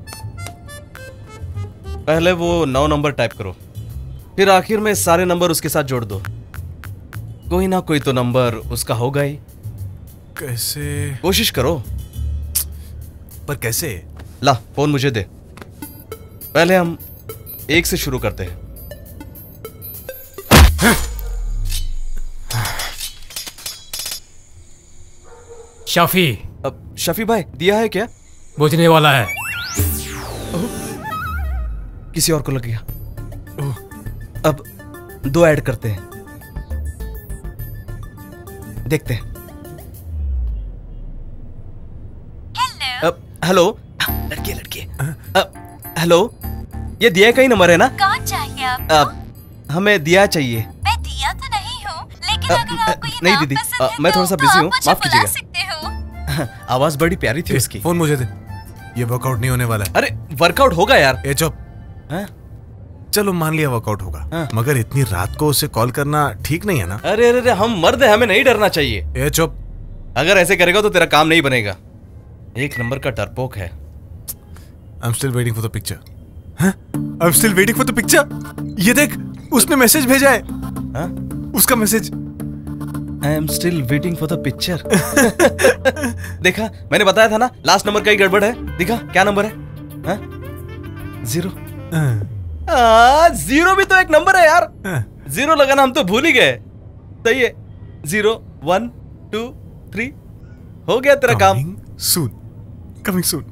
पहले वो नौ नंबर टाइप करो, फिर आखिर में सारे नंबर उसके साथ जोड़ दो। कोई ना कोई तो नंबर उसका होगा ही। कैसे? कोशिश करो। पर कैसे? ला फोन मुझे दे। पहले हम एक से शुरू करते हैं। शफी। अब शफी भाई दिया है क्या? बुझने वाला है। किसी और को लग गया। अब दो ऐड करते हैं, देखते हैं। अब हेलो, लड़की लड़की। अब हेलो, ये दिया का ही नंबर है ना? कौन चाहिए आपको? अब हमें दिया चाहिए। मैं दिया तो नहीं हूँ, लेकिन अगर आपको ये नहीं नाम दीदी, पसंद आ, है मैं तो, थोड़ा सा तो बिजी आप हूँ, मुझे माफ बुला कीजिएगा। सकते हो। आवाज बड़ी प्यारी थी उसकी। फोन मुझे दे, ये वर्कआउट नहीं होने वाला है। अरे वर्कआउट होगा यार। ए चुप। चलो मान लिया वर्कआउट होगा, हाँ। मगर इतनी रात को उसे कॉल करना ठीक नहीं है ना? अरे अरे हम मर्द हैं, हमें नहीं डरना चाहिए। ए चुप। अगर ऐसे करेगा तो तेरा काम नहीं बनेगा। एक नंबर का डरपोक है। I am still waiting for the picture. I am still waiting for the picture. ये देख, उसने मैसेज भेजा है। हा? उसका message. I am still waiting for the picture. देखा, मैंने बताया था ना, लास्ट नंबर का ही गड़बड़ है। दिखा क्या नंबर है? हा? जीरो। आ, जीरो भी तो एक नंबर है यार। जीरो लगाना हम तो भूल ही गए। सही है। जीरो वन टू थ्री, हो गया तेरा काम। सून, कमिंग सून।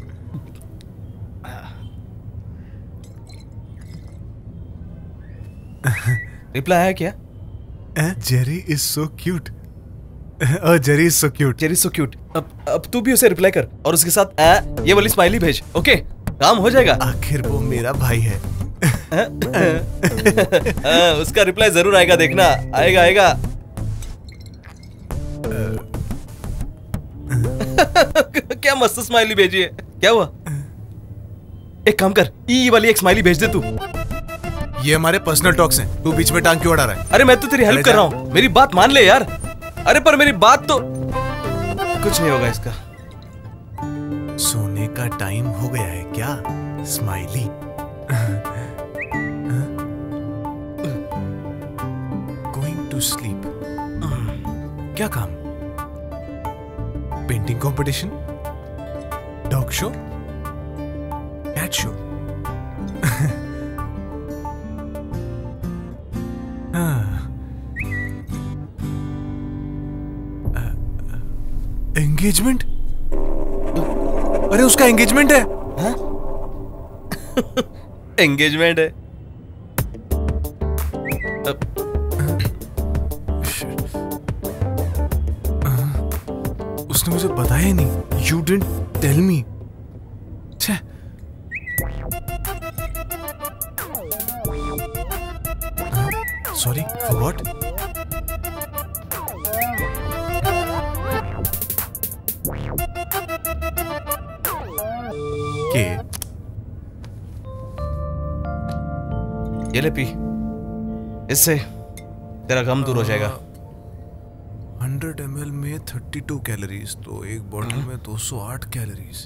रिप्लाई आया क्या? Jerry is so cute. Jerry is so cute. Jerry so cute. अब अब तू भी उसे रिप्लाई कर और उसके साथ आ, ये वाली स्माइली भेज। ओके, काम हो जाएगा। आखिर वो मेरा भाई है। आ, उसका रिप्लाई जरूर आएगा, देखना आएगा आएगा। क्या मस्त स्माइली भेजी है। क्या हुआ? एक काम कर, ई वाली एक स्माइली भेज दे तू। ये हमारे पर्सनल टॉक्स हैं, तू बीच में टांग क्यों अड़ा रहा है? अरे मैं तो तेरी हेल्प कर रहा हूँ, मेरी बात मान ले यार। अरे पर मेरी बात तो कुछ नहीं होगा इसका। सोने का टाइम हो गया है क्या स्माइली? Going to sleep. क्या काम? Painting competition, dog show, cat show. Engagement? अरे उसका एंगेजमेंट है। एंगेजमेंट है? उसने मुझे बताया ही नहीं। You didn't tell me. Sorry for what? के ये ले पी, इससे तेरा गम दूर हो जाएगा। हंड्रेड एम एल में थर्टी टू कैलोरीज, तो एक बॉटल में दो सौ आठ कैलोरीज।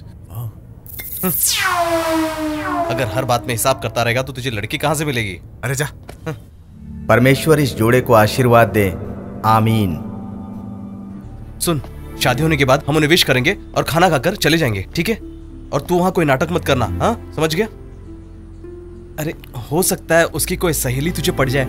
अगर हर बात में हिसाब करता रहेगा तो तुझे लड़की कहां से मिलेगी? अरे जा। परमेश्वर इस जोड़े को आशीर्वाद दे, आमीन। सुन, शादी होने के बाद हम उन्हें विश करेंगे और खाना खाकर चले जाएंगे, ठीक है? और तू वहां कोई नाटक मत करना, हाँ? समझ गया? अरे हो सकता है उसकी कोई सहेली तुझे पड़ जाए।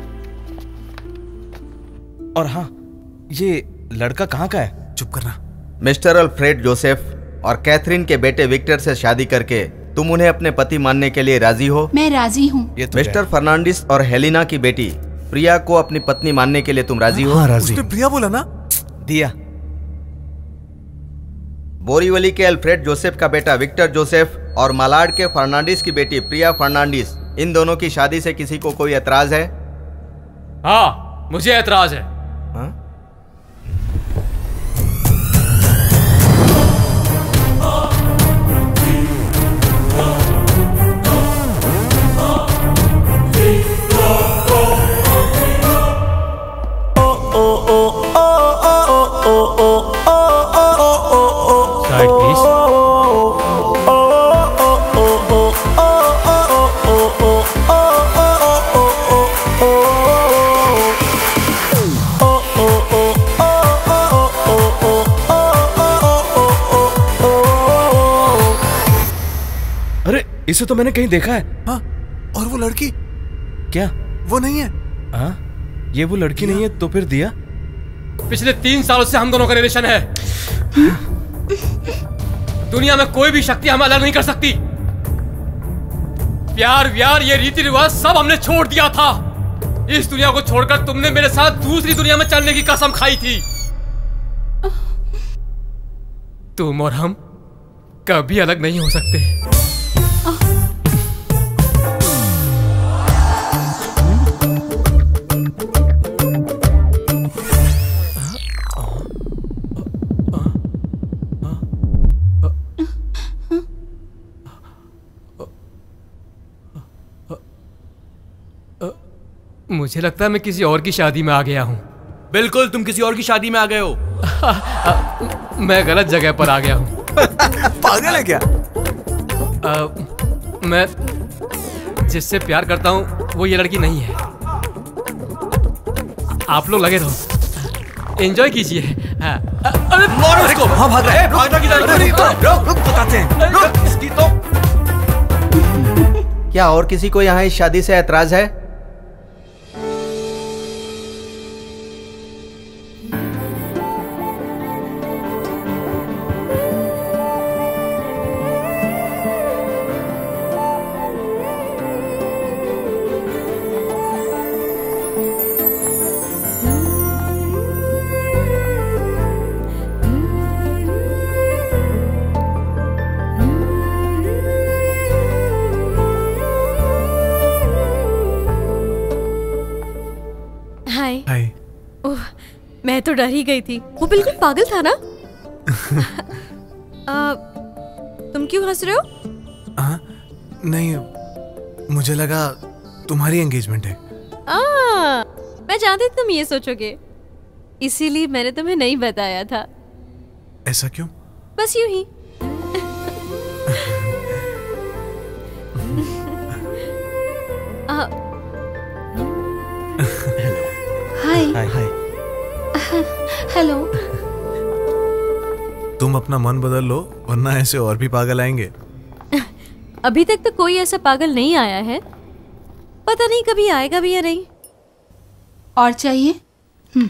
और हाँ, ये लड़का कहाँ का है? चुप करना। मिस्टर अल्फ्रेड जोसेफ और कैथरीन के बेटे विक्टर से शादी करके तुम उन्हें अपने पति मानने के लिए राजी हो? मैं राजी हूँ। तो मिस्टर फर्नांडिस और हेलिना की बेटी प्रिया को अपनी पत्नी मानने के लिए तुम राजी हो? हाँ, राजी। उसने प्रिया बोला ना? दिया। बोरीवली के अल्फ्रेड जोसेफ का बेटा विक्टर जोसेफ और मालाड के फर्नांडिस की बेटी प्रिया फर्नांडिस, इन दोनों की शादी से किसी को कोई एतराज है? हाँ, मुझे एतराज है। हाँ? Side, please. अरे इसे तो मैंने कहीं देखा है। हाँ, और वो लड़की? क्या वो नहीं है? हाँ, ये वो लड़की नहीं है तो फिर दिया? पिछले तीन सालों से हम दोनों का रिलेशन है। दुनिया में कोई भी शक्ति हमें अलग नहीं कर सकती। प्यार व्यार ये रीति रिवाज सब हमने छोड़ दिया था। इस दुनिया को छोड़कर तुमने मेरे साथ दूसरी दुनिया में चलने की कसम खाई थी। तुम और हम कभी अलग नहीं हो सकते। मुझे लगता है मैं किसी और की शादी में आ गया हूँ। बिल्कुल, तुम किसी और की शादी में आ गए हो। मैं गलत जगह पर आ गया हूँ। पागल है क्या? आ, मैं जिससे प्यार करता हूँ वो ये लड़की नहीं है। आप लोग लगे रहो, एंजॉय कीजिए। अरे मारो इसको। हाँ, भाग रहा है। भागना किधर? रुक, रुक, बताते हैं। रुक, इसकी तो क्या और किसी को यहाँ इस शादी से ऐतराज है? मैं तो डर ही गई थी, वो बिल्कुल पागल था ना। आ, तुम क्यों हंस रहे हो? हाँ, नहीं, मुझे लगा तुम्हारी एंगेजमेंट है। आ, मैं जानती थी तुम ये सोचोगे, इसीलिए मैंने तुम्हें नहीं बताया था। ऐसा क्यों? बस यूं ही। हाय। हाय। हेलो। तुम अपना मन बदल लो, वरना ऐसे और भी पागल आएंगे। अभी तक तो कोई ऐसा पागल नहीं आया है, पता नहीं कभी आएगा भी या नहीं। और चाहिए? हम्म।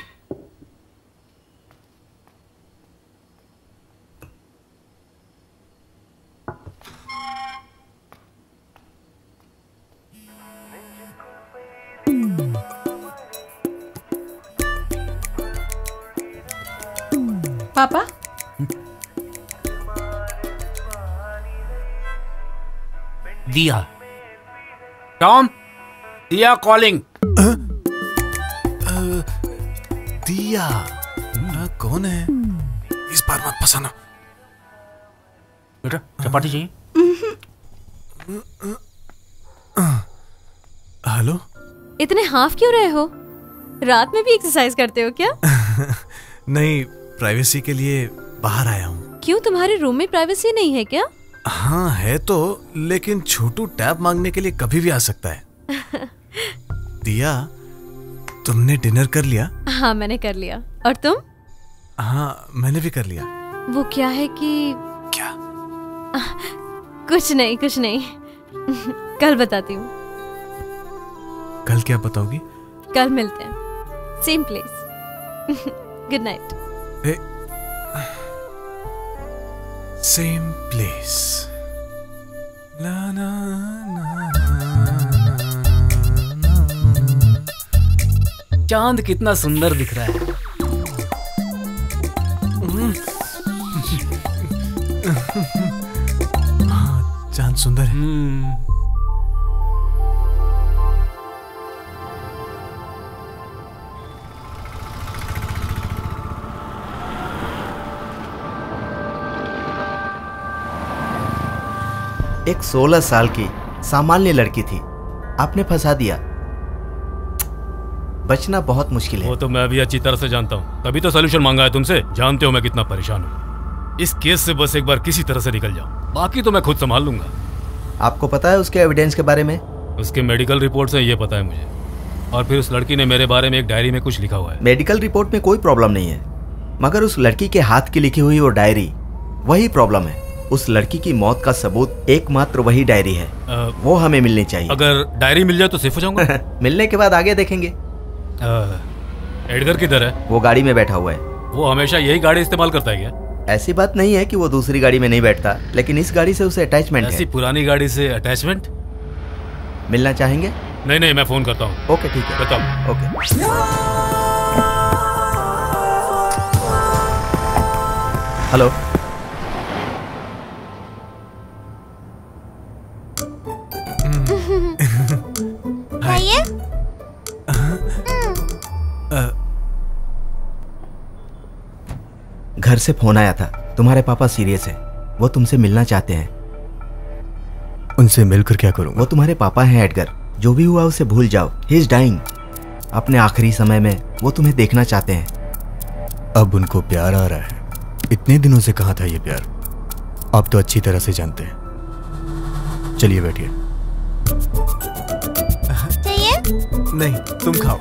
पापा, दिया। टॉम, दिया कॉलिंग। दिया? आ, कौन है? इस बार मत फंसाना। बेटा चपाती चाहिए? हेलो। इतने हाफ क्यों रहे हो? रात में भी एक्सरसाइज करते हो क्या? नहीं, प्राइवेसी के लिए बाहर आया हूँ। क्यों, तुम्हारे रूम में प्राइवेसी नहीं है क्या? हाँ है तो, लेकिन छोटू टैब मांगने के लिए कभी भी आ सकता है। दिया, तुमने डिनर कर लिया? हाँ मैंने कर लिया। और तुम? हाँ मैंने भी कर लिया। वो क्या है कि क्या? आ, कुछ नहीं कुछ नहीं। कल बताती हूँ। कल क्या बताओगी? कल मिलते हैं, same place. Good night. Same place. ला ना ना। चांद कितना सुंदर दिख रहा है। हाँ, चांद सुंदर है। एक सोलह साल की सामान्य लड़की थी, आपने फंसा दिया। बचना बहुत मुश्किल है। वो तो मैं भी अच्छी तरह से जानता हूँ, तभी तो सलूशन मांगा है तुमसे। जानते हो मैं कितना परेशान हूँ। इस केस से बस एक बार किसी तरह से निकल जाओ, बाकी तो मैं खुद संभाल लूंगा। आपको पता है उसके एविडेंस के बारे में? उसके मेडिकल रिपोर्ट से ये पता है मुझे, और फिर उस लड़की ने मेरे बारे में एक डायरी में कुछ लिखा हुआ है। मेडिकल रिपोर्ट में कोई प्रॉब्लम नहीं है, मगर उस लड़की के हाथ की लिखी हुई वो डायरी, वही प्रॉब्लम है। उस लड़की की मौत का सबूत एकमात्र वही डायरी है। आ, वो हमें मिलनी चाहिए। अगर डायरी मिल जाए तो सेफ हो जाऊंगा। मिलने के बाद आगे देखेंगे। एडगर किधर है? वो गाड़ी में बैठा हुआ है। वो हमेशा यही गाड़ी इस्तेमाल करता है क्या? ऐसी बात नहीं है कि वो दूसरी गाड़ी में नहीं बैठता, लेकिन इस गाड़ी से उसे अटैचमेंट है। ऐसी पुरानी गाड़ी से अटैचमेंट? मिलना चाहेंगे? नहीं नहीं, मैं फोन करता हूँ। ओके ठीक है, बताओ। ओके। हेलो। आइए। घर से फोन आया था, तुम्हारे पापा सीरियस है, वो तुमसे मिलना चाहते हैं। उनसे मिलकर क्या करूंगा? वो तुम्हारे पापा हैं एडगर, जो भी हुआ उसे भूल जाओ। He is dying. अपने आखिरी समय में वो तुम्हें देखना चाहते हैं। अब उनको प्यार आ रहा है। इतने दिनों से कहा था ये प्यार, आप तो अच्छी तरह से जानते हैं। चलिए बैठिए। चाहिए? नहीं, तुम खाओ।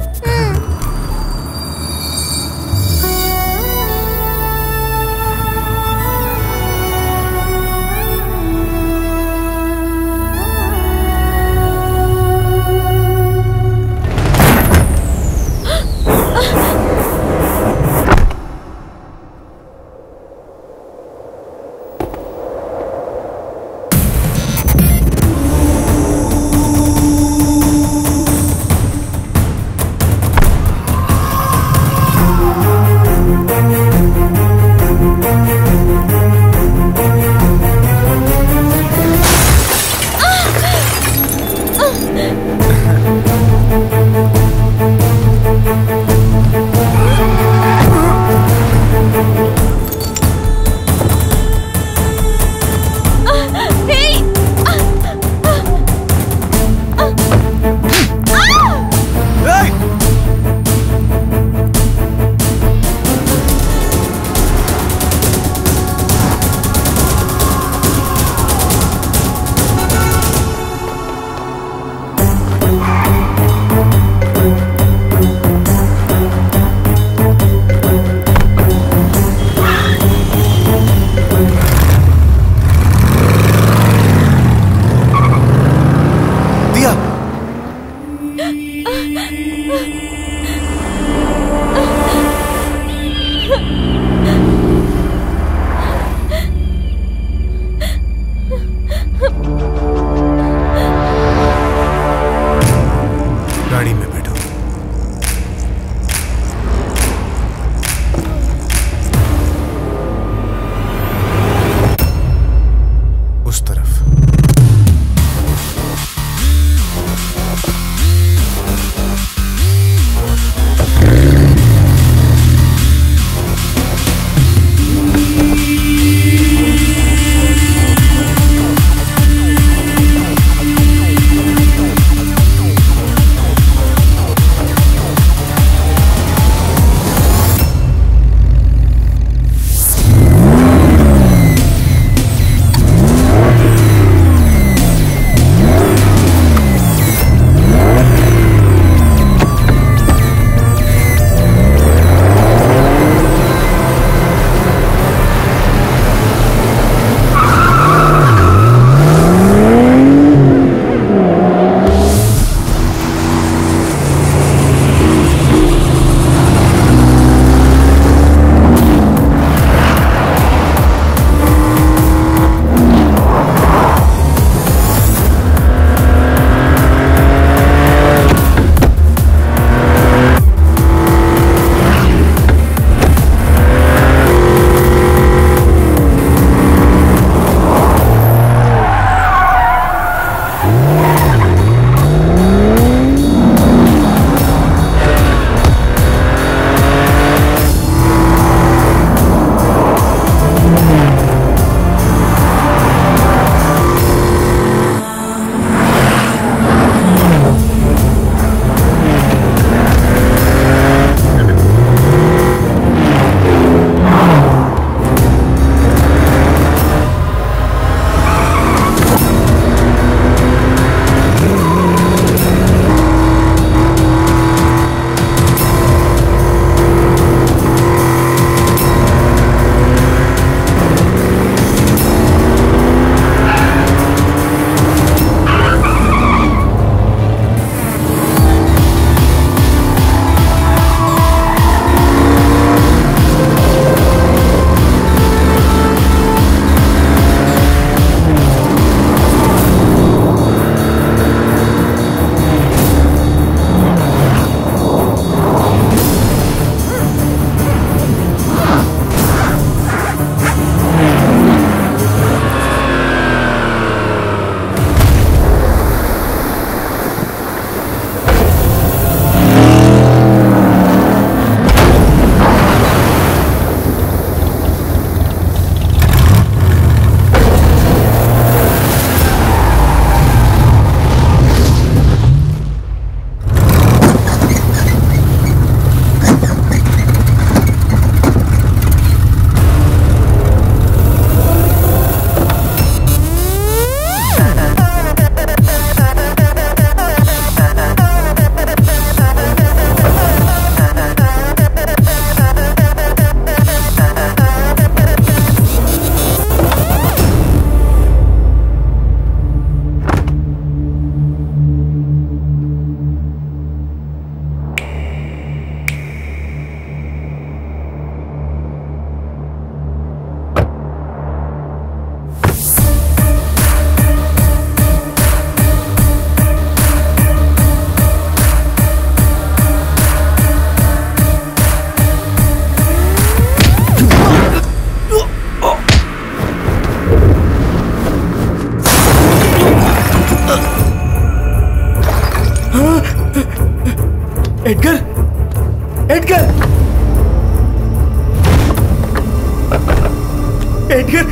Edgar,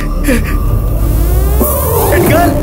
Edgar.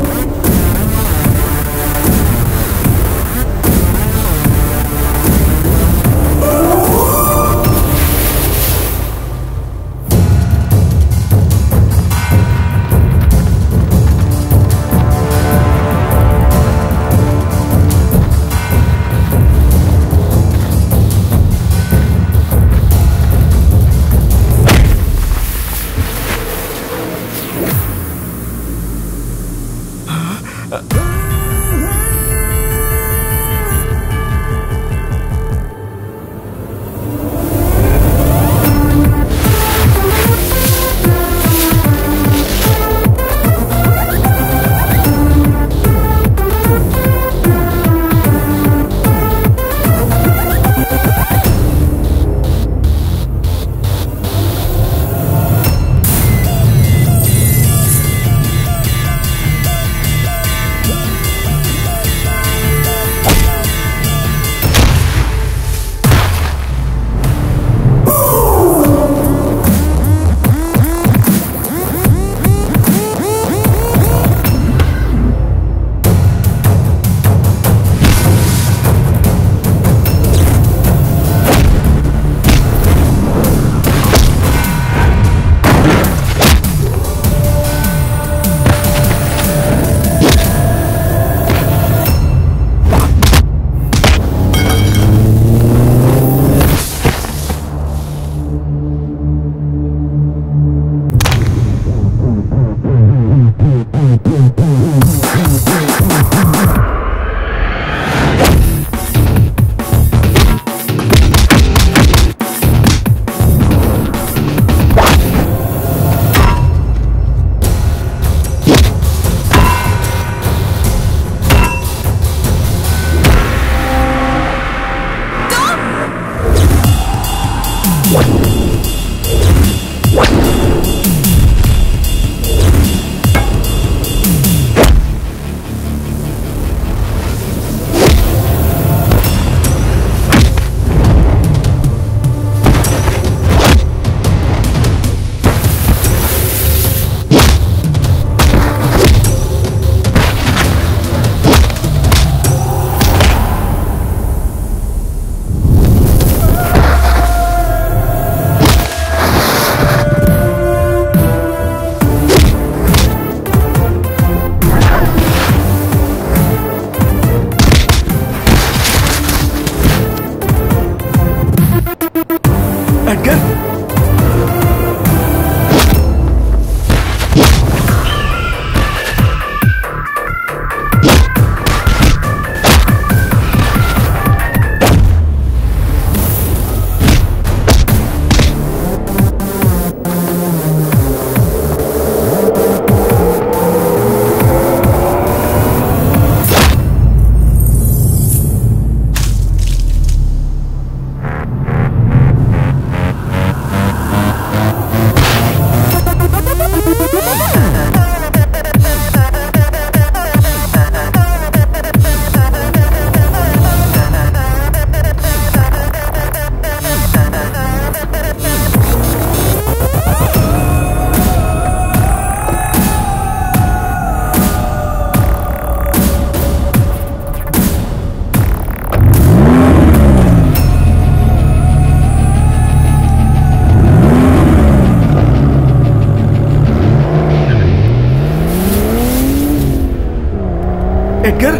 Edgar,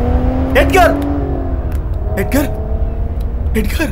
Edgar, Edgar, Edgar.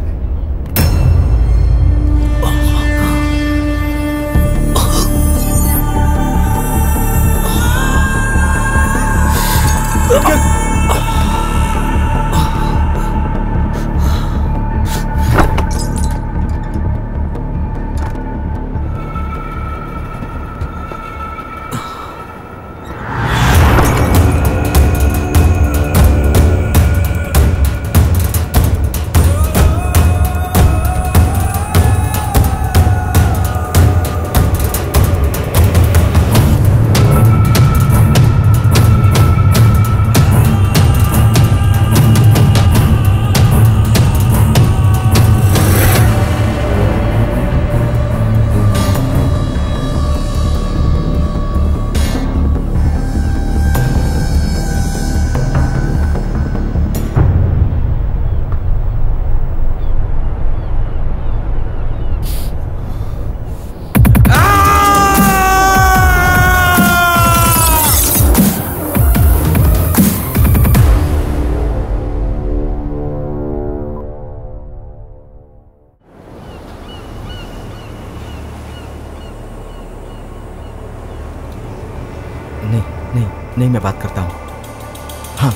नहीं, मैं बात करता हूँ। हाँ,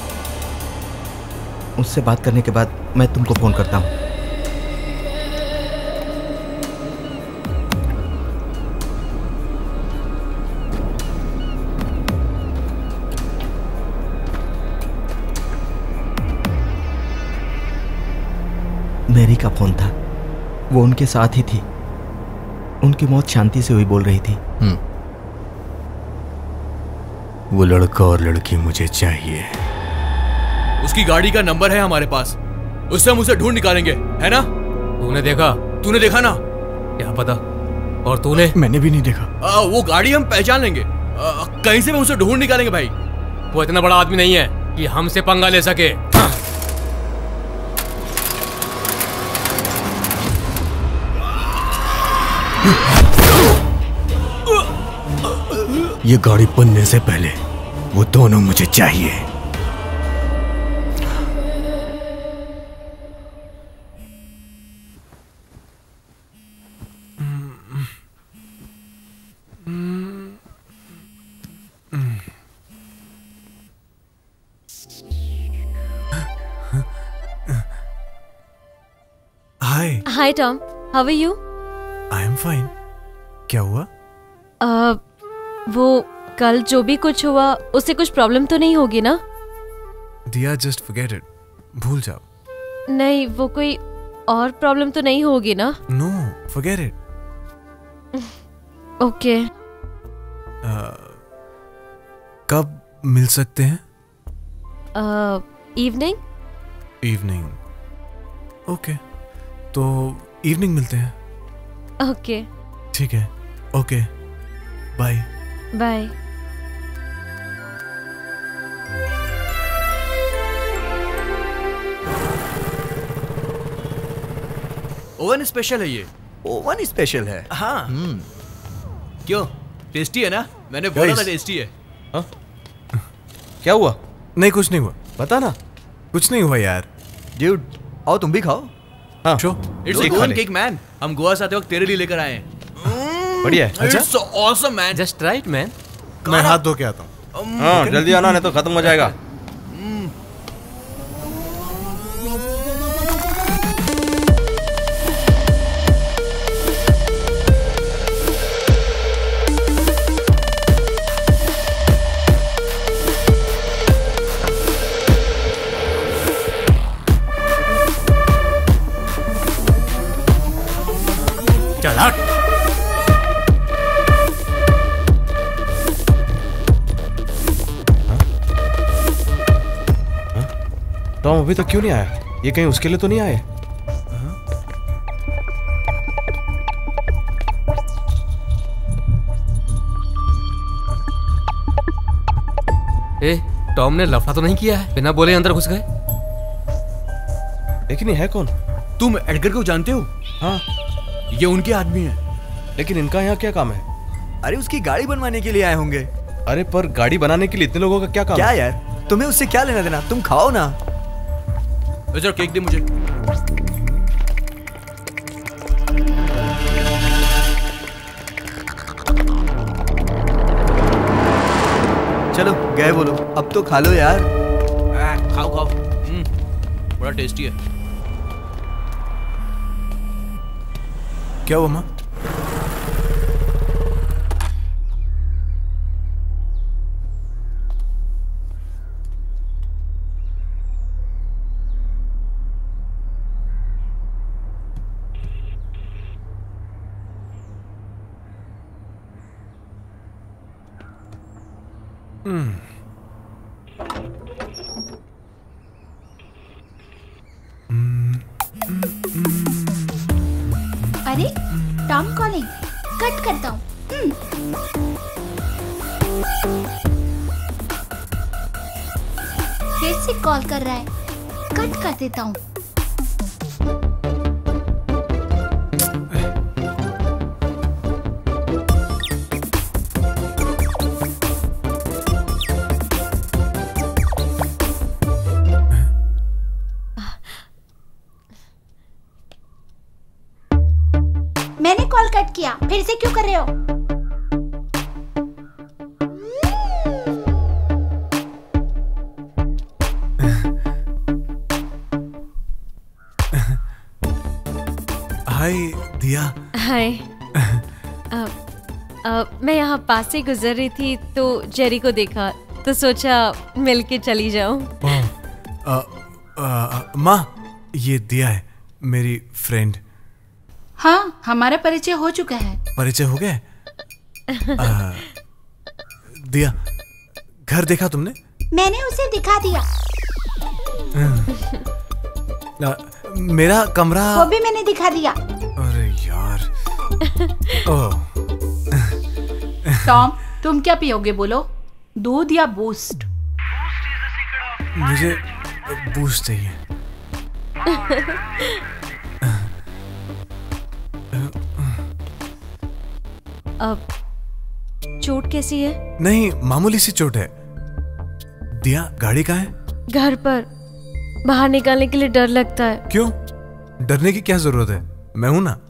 उससे बात करने के बाद मैं तुमको फोन करता हूँ। मेरी का फोन था, वो उनके साथ ही थी। उनकी मौत शांति से हुई बोल रही थी। हम्म, वो लड़का और लड़की मुझे चाहिए। उसकी गाड़ी का नंबर है हमारे पास, उससे हम उसे ढूंढ निकालेंगे, है ना? तूने देखा? तूने देखा ना? क्या पता। और तूने? मैंने भी नहीं देखा। आ, वो गाड़ी हम पहचान लेंगे, आ, कहीं से भी उसे ढूंढ निकालेंगे भाई। वो इतना बड़ा आदमी नहीं है कि हमसे पंगा ले सके। ये गाड़ी बनने से पहले वो दोनों मुझे चाहिए। Hi. Hi Tom, how are you? I am fine. क्या हुआ? uh, वो कल जो भी कुछ हुआ उससे कुछ प्रॉब्लम तो नहीं होगी ना? दिया, जस्ट फॉरगेट इट, भूल जाओ। नहीं, वो कोई और प्रॉब्लम तो नहीं होगी ना? No, forget it. ओके। कब मिल सकते हैं? इवनिंग? इवनिंग, ओके, तो इवनिंग मिलते हैं। ओके, ठीक है, okay, bye. Bye. Oven special है ये। ओवन स्पेशल है? हाँ। क्यों, टेस्टी है ना? मैंने बोला था टेस्टी है। हाँ? क्या हुआ? नहीं, कुछ नहीं हुआ। बता ना। कुछ नहीं हुआ यार। ड्यूड, आओ तुम भी खाओ। हाँ, it's a Goan cake man. हम गोवा से आते वक्त तेरे लिए लेकर आए हैं। बढ़िया है। अच्छा, it's awesome man. Just right man. मैं हाथ धो के आता हूँ। हाँ, जल्दी आना नहीं तो खत्म हो जाएगा। चल हट। टॉम अभी तक क्यों नहीं आया? ये कहीं उसके लिए तो नहीं आए? ए, टॉम ने लफड़ा तो नहीं किया है? बिना बोले अंदर घुस गए। लेकिन ये है कौन? तुम एडगर को जानते हो? हाँ, ये उनके आदमी हैं। लेकिन इनका यहाँ क्या काम है? अरे उसकी गाड़ी बनवाने के लिए आए होंगे। अरे पर गाड़ी बनाने के लिए इतने लोगों का क्या काम? क्या है? यार, तुम्हें उससे क्या लेना देना? तुम खाओ ना। जरा केक दे मुझे। चलो गए बोलो, अब तो खा लो यार। आ, खाओ खाओ। हम्म, बड़ा टेस्टी है। क्या हुआ माँ? हम्म, अरे टॉम कॉलिंग, कट करता हूँ। फिर से कॉल कर रहा है, कट कर देता हूँ। मैंने कॉल कट किया, फिर से क्यों कर रहे हो? दिया। हाय। अ, अ, मैं यहाँ पास से गुजर रही थी तो जेरी को देखा तो सोचा मिलके चली जाऊं। अ, अ, माँ, ये दिया है, मेरी फ्रेंड। हाँ, हमारा परिचय हो चुका है। परिचय हो गया? अ, दिया, घर देखा तुमने? मैंने उसे दिखा दिया। अ, मेरा कमरा वो भी मैंने दिखा दिया। अरे यार। ओह। टॉम, तुम क्या पियोगे बोलो, दूध या बूस्ट? मुझे बूस्ट चाहिए। अब चोट कैसी है? नहीं, मामूली सी चोट है। दिया, गाड़ी कहाँ है? घर पर। बाहर निकालने के लिए डर लगता है। क्यों? डरने की क्या जरूरत है, मैं हूं ना।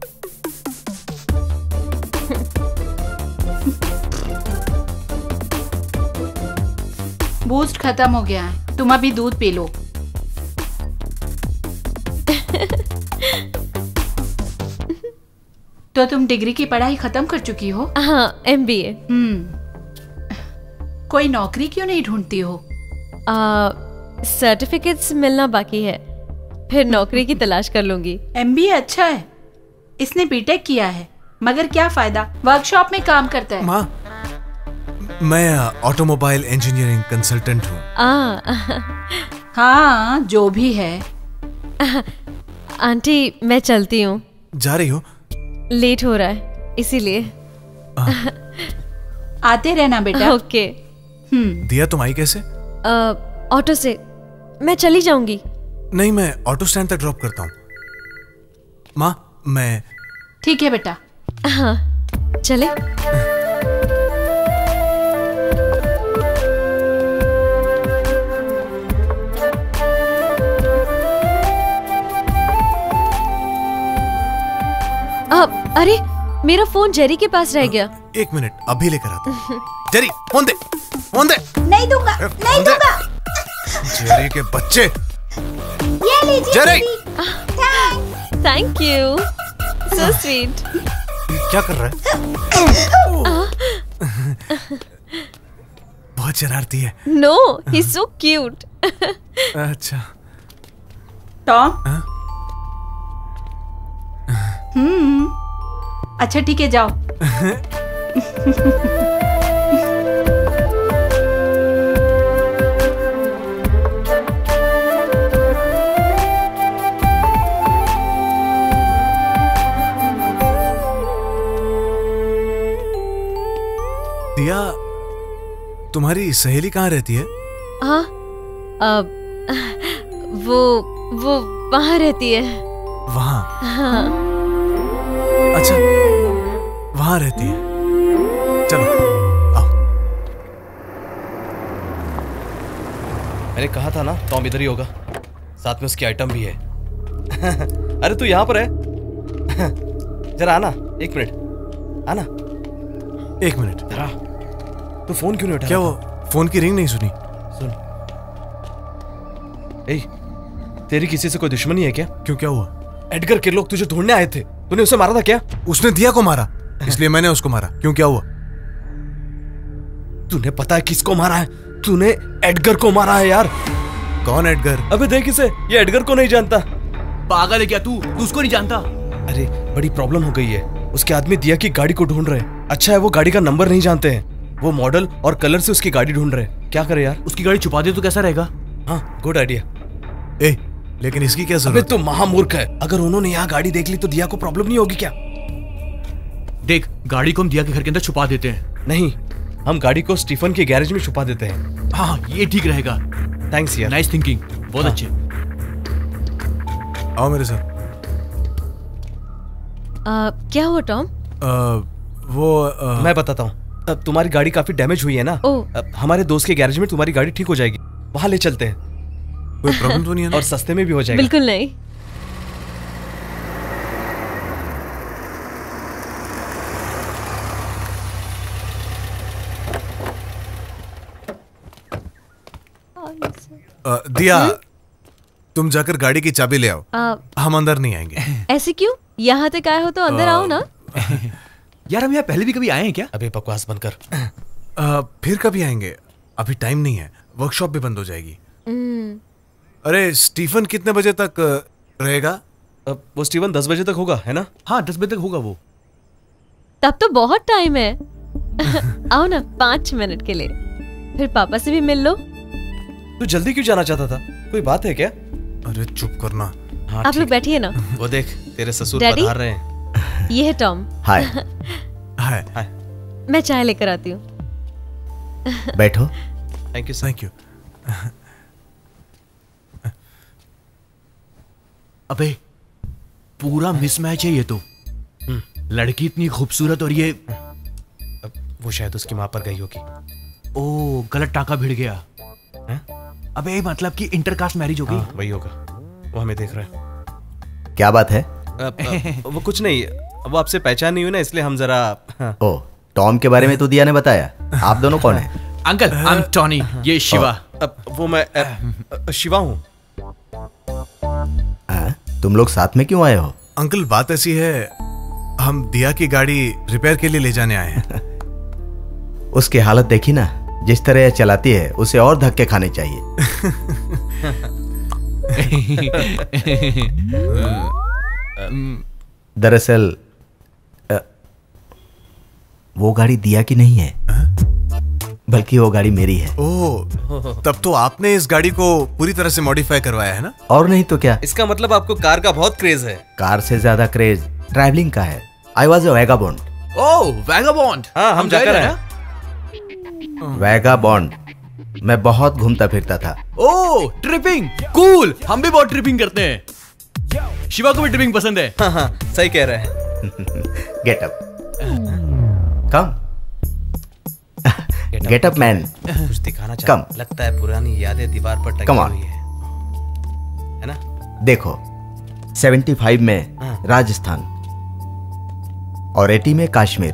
बूस्ट खत्म हो गया है, तुम अभी दूध पी लो। तो तुम डिग्री की पढ़ाई खत्म कर चुकी हो? हाँ, एम बी ए। हम्म, कोई नौकरी क्यों नहीं ढूंढती हो? सर्टिफिकेट्स मिलना बाकी है, फिर नौकरी की तलाश कर लूंगी। एम बी ए अच्छा है, इसने बी टेक किया है, मगर क्या फायदा, वर्कशॉप में काम करता है। माँ, मैं ऑटोमोबाइल इंजीनियरिंग कंसल्टेंट हूँ। हाँ, जो भी है। आंटी, मैं चलती हूँ। जा रही हो? लेट हो रहा है इसीलिए। आते रहना बेटा। ओके। हम्म। दिया, तुम आई कैसे? ऑटो से। मैं चली जाऊंगी। नहीं, मैं ऑटो स्टैंड तक ड्रॉप करता हूँ। माँ, मैं। ठीक है बेटा। हाँ, चले। अब अरे, मेरा फोन जेरी के पास रह गया। एक मिनट, अभी लेकर आता हूँ। जेरी, फोन दे, फोन दे। नहीं दूंगा, नहीं दूंगा। जेरी के बच्चे। ये लीजिए Jerry. Thank you, so sweet. क्या कर रहा है? बहुत शरारती है। No, he is so cute. अच्छा। टॉम। हम्म, अच्छा ठीक है, जाओ। दिया, तुम्हारी सहेली कहाँ रहती है? हाँ, अब वो वो वहाँ रहती है। वहाँ? हाँ। अच्छा, वहाँ रहती है। चलो आओ। मैंने कहा था ना, टॉम इधर ही होगा, साथ में उसकी आइटम भी है। अरे तू यहाँ पर है? जरा आना, एक मिनट आना। एक मिनट। जरा, तू फोन क्यों नहीं उठा? क्या वो फोन की रिंग नहीं सुनी? सुन। ए, तेरी किसी से कोई दुश्मनी है क्या? क्यों, क्या हुआ? एडगर के लोग तुझे ढूंढने आए थे, तूने उसे मारा था क्या? उसने दिया को मारा, इसलिए मैंने उसको मारा। क्यों, क्या हुआ? तूने पता है किसको मारा है? तूने एडगर को मारा है यार। कौन एडगर? अबे देख इसे, ये एडगर को नहीं जानता। पागल है क्या तू? तू उसको नहीं जानता? अरे बड़ी प्रॉब्लम हो गई है, उसके आदमी दिया की गाड़ी को ढूंढ रहे हैं। अच्छा है वो गाड़ी का नंबर नहीं जानते हैं, वो मॉडल और कलर से उसकी गाड़ी ढूंढ रहे हैं। क्या करे यार? उसकी गाड़ी छुपा दे तो कैसा रहेगा? हाँ, गुड आइडिया। ए, लेकिन इसकी क्या जरूरत? अबे तू महामूर्ख है, अगर उन्होंने यहाँ गाड़ी देख ली तो दिया को प्रॉब्लम नहीं होगी क्या? देख, गाड़ी को हम दिया के घर के अंदर छुपा देते हैं। नहीं, हम गाड़ी को स्टीफन के गैरेज में छुपा देते हैं। हाँ, ये ठीक रहेगा। थैंक्स यार, नाइस थिंकिंग, बहुत हाँ। अच्छे। आओ मेरे साथ। आ, क्या हुआ टॉम? आ, वो आ... मैं बताता हूँ। अब तुम्हारी गाड़ी काफी डैमेज हुई है ना, अब हमारे दोस्त के गैरेज में तुम्हारी गाड़ी ठीक हो जाएगी, वहां ले चलते हैं। कोई प्रॉब्लम तो नहीं है ना? और सस्ते में भी हो जाएगा। बिल्कुल नहीं। आ, दिया, तुम जाकर गाड़ी की चाबी ले आओ। आ, हम अंदर नहीं आएंगे। ऐसे क्यों? यहाँ तक आए हो तो अंदर आओ ना। यार हम यहाँ पहले भी कभी आए हैं क्या? अबे बकवास बंद कर। आ, फिर कभी आएंगे, अभी टाइम नहीं है, वर्कशॉप भी बंद हो जाएगी। अरे स्टीफन कितने बजे तक रहेगा? अब वो स्टीवन दस बजे तक होगा, है ना? हाँ दस बजे तक होगा वो। तब तो बहुत टाइम है। आओ ना पाँच मिनट के लिए, फिर पापा से भी मिल लो। तू जल्दी क्यों जाना चाहता था? कोई बात है क्या? अरे चुप करना। हाँ, आप लोग बैठिए ना। वो देख तेरे ससुर डैडी? पधार रहे हैं। ये है टॉम। हाय। हाय। हाय। मैं चाय लेकर आती हूँ। बैठो। Thank you thank you. अबे पूरा मिसमैच है ये तो। लड़की इतनी खूबसूरत और ये वो शायद उसकी माँ पर गई होगी। ओ गलत टाका भिड़ गया है? अबे मतलब कि इंटरकास्ट मैरिज हो गई। हाँ, वही होगा, वो हमें देख रहा है। क्या बात है? अब, अब, वो कुछ नहीं, वो आपसे पहचान नहीं हुई ना, इसलिए हम जरा। हाँ। ओ टॉम के बारे में तो दिया ने बताया। आप दोनों कौन हैं? अंकल आई एम टॉनी, ये शिवा। अब वो मैं अ, शिवा हूँ। तुम लोग साथ में क्यों आए हो? अंकल बात ऐसी है, हम दिया की गाड़ी रिपेयर के लिए ले जाने आए हैं। उसकी हालत देखी ना, जिस तरह यह चलाती है उसे और धक्के खाने चाहिए। दरअसल वो गाड़ी दिया की नहीं है, बल्कि वो गाड़ी मेरी है। ओह, तब तो आपने इस गाड़ी को पूरी तरह से मॉडिफाई करवाया है ना? और नहीं तो क्या। इसका मतलब आपको कार का बहुत क्रेज है। कार से ज्यादा क्रेज ट्रैवलिंग का है। I was a vagabond. Oh vagabond. हाँ हम जाकर हैं। वैगाबॉन्ड, मैं बहुत घूमता फिरता था। Oh tripping, cool. हम भी बहुत ट्रिपिंग करते हैं। शिवा को भी ट्रिपिंग पसंद है। हाँ हाँ सही कह रहे हैं। Get up, come get up man. कुछ दिखाना चाहता, लगता है पुरानी यादें दीवार पर टंगी हुई है, है ना? देखो पचहत्तर में राजस्थान और अस्सी में कश्मीर,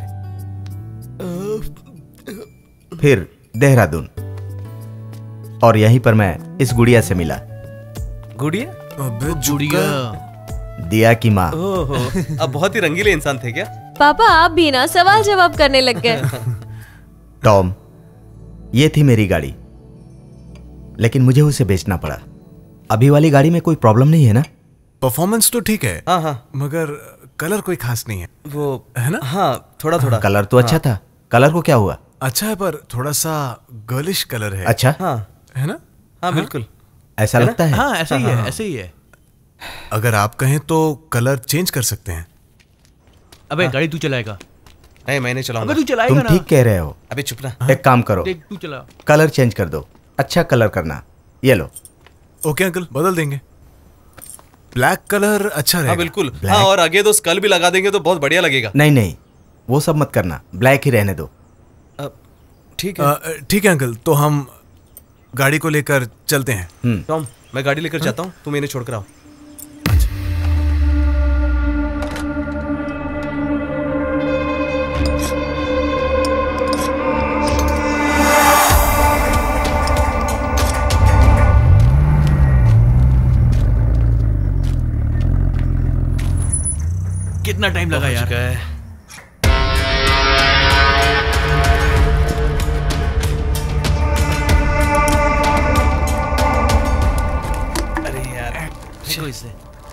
फिर देहरादून, और यहीं पर मैं इस गुड़िया से मिला। गुड़िया? गुड़िया दिया की माँ। ओहो, अब बहुत ही रंगीले इंसान थे क्या? पापा आप भी ना सवाल जवाब करने लग गए। टॉम, ये थी मेरी गाड़ी, लेकिन मुझे उसे बेचना पड़ा। अभी वाली गाड़ी में कोई प्रॉब्लम नहीं है ना? परफॉर्मेंस तो ठीक है। हाँ हाँ, मगर कलर कोई खास नहीं है। वो है ना? हाँ थोड़ा थोड़ा। कलर तो अच्छा था, कलर को क्या हुआ? अच्छा है, पर थोड़ा सा गर्लिश कलर है। अच्छा हाँ है ना? हाँ बिल्कुल ऐसा लगता है। हाँ ऐसा ही है, ऐसे ही है। अगर आप कहें तो कलर चेंज कर सकते हैं। अबे गाड़ी तू चलाएगा? नहीं मैंने चलाऊंगा। तू चलाएगा तुम ना? ठीक कह रहे हो। अबे चुप ना। एक काम करो, देख तू चला। कलर चेंज कर दो, अच्छा कलर करना। ये लो। ओके अंकल, बदल देंगे। ब्लैक कलर अच्छा रहेगा। हाँ बिल्कुल। हाँ, और आगे तो स्कल भी लगा देंगे तो बहुत बढ़िया लगेगा। नहीं नहीं, वो सब मत करना, ब्लैक ही रहने दो। ठीक है ठीक है अंकल, तो हम गाड़ी को लेकर चलते हैं। टॉम, मैं गाड़ी लेकर जाता हूँ, तुम इन्हें छोड़कर आओ। कितना टाइम लगा यार? अरे यार इसे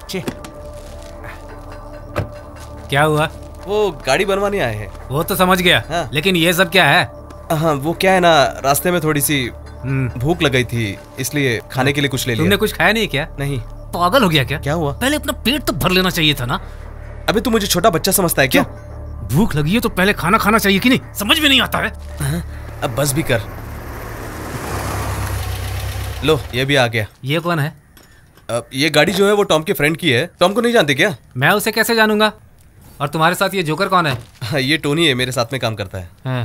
क्या हुआ? वो गाड़ी बनवाने आए हैं। वो तो समझ गया। हाँ। लेकिन ये सब क्या है? हाँ वो क्या है ना, रास्ते में थोड़ी सी भूख लग गई थी, इसलिए खाने के लिए कुछ ले लिया। तुमने कुछ खाया नहीं क्या? नहीं। पागल हो गया क्या? क्या हुआ? पहले अपना पेट तो भर लेना चाहिए था ना। अबे तू मुझे छोटा बच्चा समझता है क्या? भूख लगी है तो पहले खाना खाना चाहिए कि नहीं? समझ में नहीं आता है। अब बस भी कर। लो ये भी आ गया। ये कौन है? अब ये गाड़ी जो है वो टॉम के फ्रेंड की है। टॉम को नहीं जानते क्या? मैं उसे कैसे जानूंगा? और तुम्हारे साथ ये जोकर कौन है? हाँ, ये टोनी है, मेरे साथ में काम करता है। हाँ,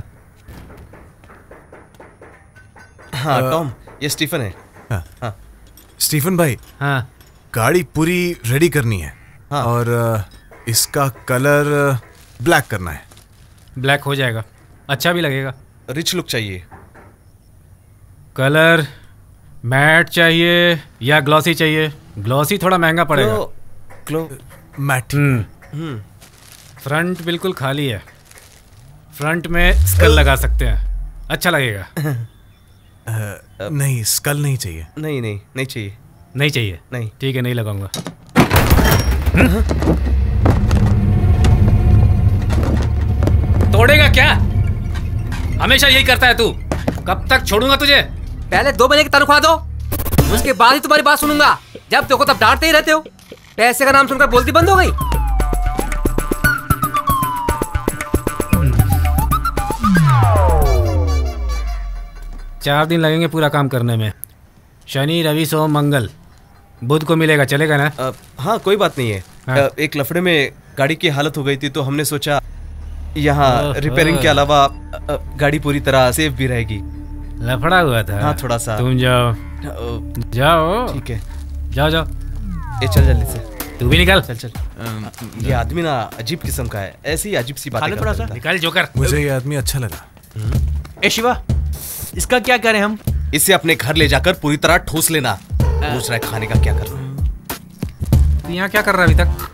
हाँ टॉम, ये स्टीफन है। हाँ। हाँ। स्टीफन भाई, हाँ। गाड़ी पूरी रेडी करनी है। हाँ। और इसका कलर ब्लैक करना है। ब्लैक हो जाएगा, अच्छा भी लगेगा। रिच लुक चाहिए। कलर मैट चाहिए या ग्लॉसी चाहिए? ग्लॉसी थोड़ा महंगा पड़ेगा। क्लो, मैट। हम्म फ्रंट बिल्कुल खाली है, फ्रंट में स्कल लगा सकते हैं, अच्छा लगेगा। uh, नहीं स्कल नहीं चाहिए। नहीं नहीं नहीं चाहिए। नहीं चाहिए? नहीं। ठीक है, नहीं लगाऊंगा। तोड़ेगा क्या? हमेशा यही करता है तू। कब तक छोड़ूंगा तुझे? पहले दो महीने की तनख्वाह दो, उसके बाद ही तुम्हारी बात सुनूंगा। जब देखो तब डांटते ही रहते हो। पैसे का नाम सुनकर बोलती बंद हो गई। चार दिन लगेंगे पूरा काम करने में। शनि रवि सोम मंगल, बुध को मिलेगा, चलेगा ना? आ, हाँ कोई बात नहीं है। हाँ। आ, एक लफड़े में गाड़ी की हालत हो गई थी तो हमने सोचा यहाँ रिपेयरिंग के अलावा आ, गाड़ी पूरी तरह सेफ भी रहेगी। लफड़ा हुआ था? हाँ थोड़ा सा। तुम जाओ जाओ। ठीक है जाओ जाओ। ए चल जल्दी से। तू भी निकल। चल चल। ये आदमी ना अजीब किस्म का है, ऐसी अजीब सी बातें करता है। निकल जोकर। मुझे ये आदमी अच्छा लगा। ए शिवा, इसका क्या करें हम? इसे अपने घर ले जाकर पूरी तरह ठूस लेना। पूछ रहा है खाने का क्या करना। तू यहाँ क्या कर रहा है अभी तक?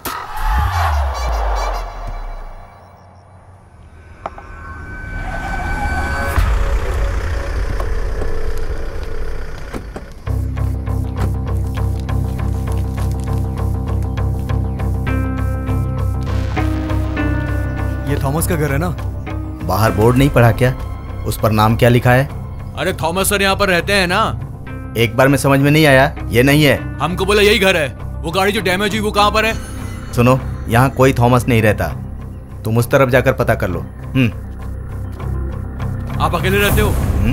ये थॉमस का घर है ना? बाहर बोर्ड नहीं पढ़ा क्या? उस पर नाम क्या लिखा है? अरे थॉमस सर यहाँ पर रहते हैं ना। एक बार में समझ में नहीं आया? ये नहीं है। हमको बोला यही घर है। वो गाड़ी जो डैमेज हुई वो कहाँ पर है? सुनो, यहाँ कोई थॉमस नहीं रहता। तुम उस तरफ जाकर पता कर लो। हम्म। आप अकेले रहते हो? हम्म।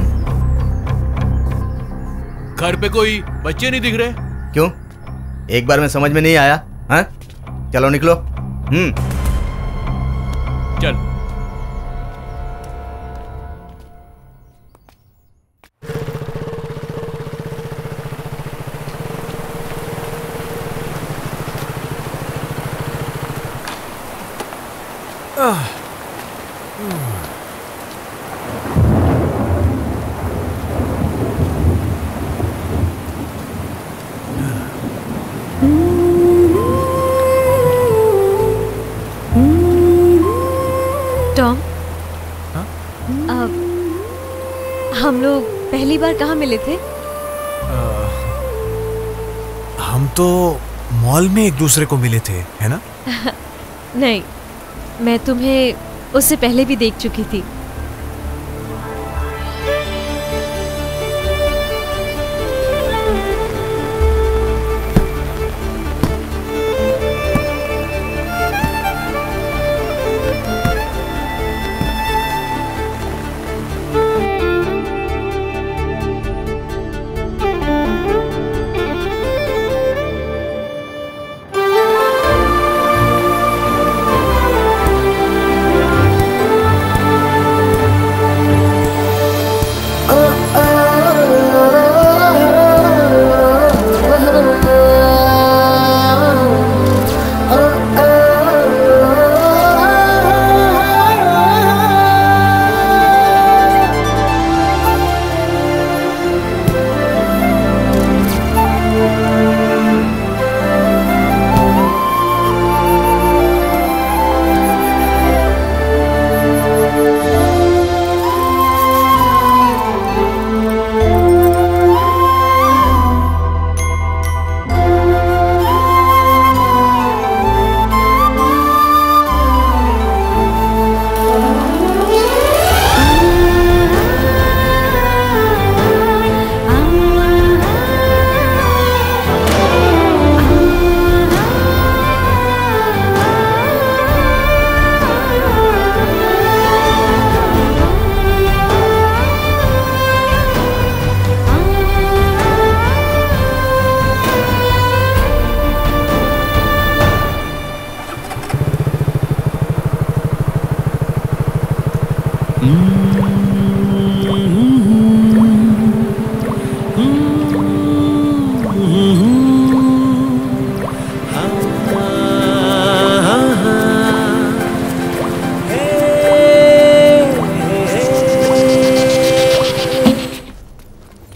घर पे कोई बच्चे नहीं दिख रहे? क्यों? एक बार में समझ में नहीं आया? हाँ? चलो निकलो। हम्म। चल। टॉम, अब हम लोग पहली बार कहाँ मिले थे? आ, हम तो मॉल में एक दूसरे को मिले थे, है ना? नहीं, मैं तुम्हें उससे पहले भी देख चुकी थी।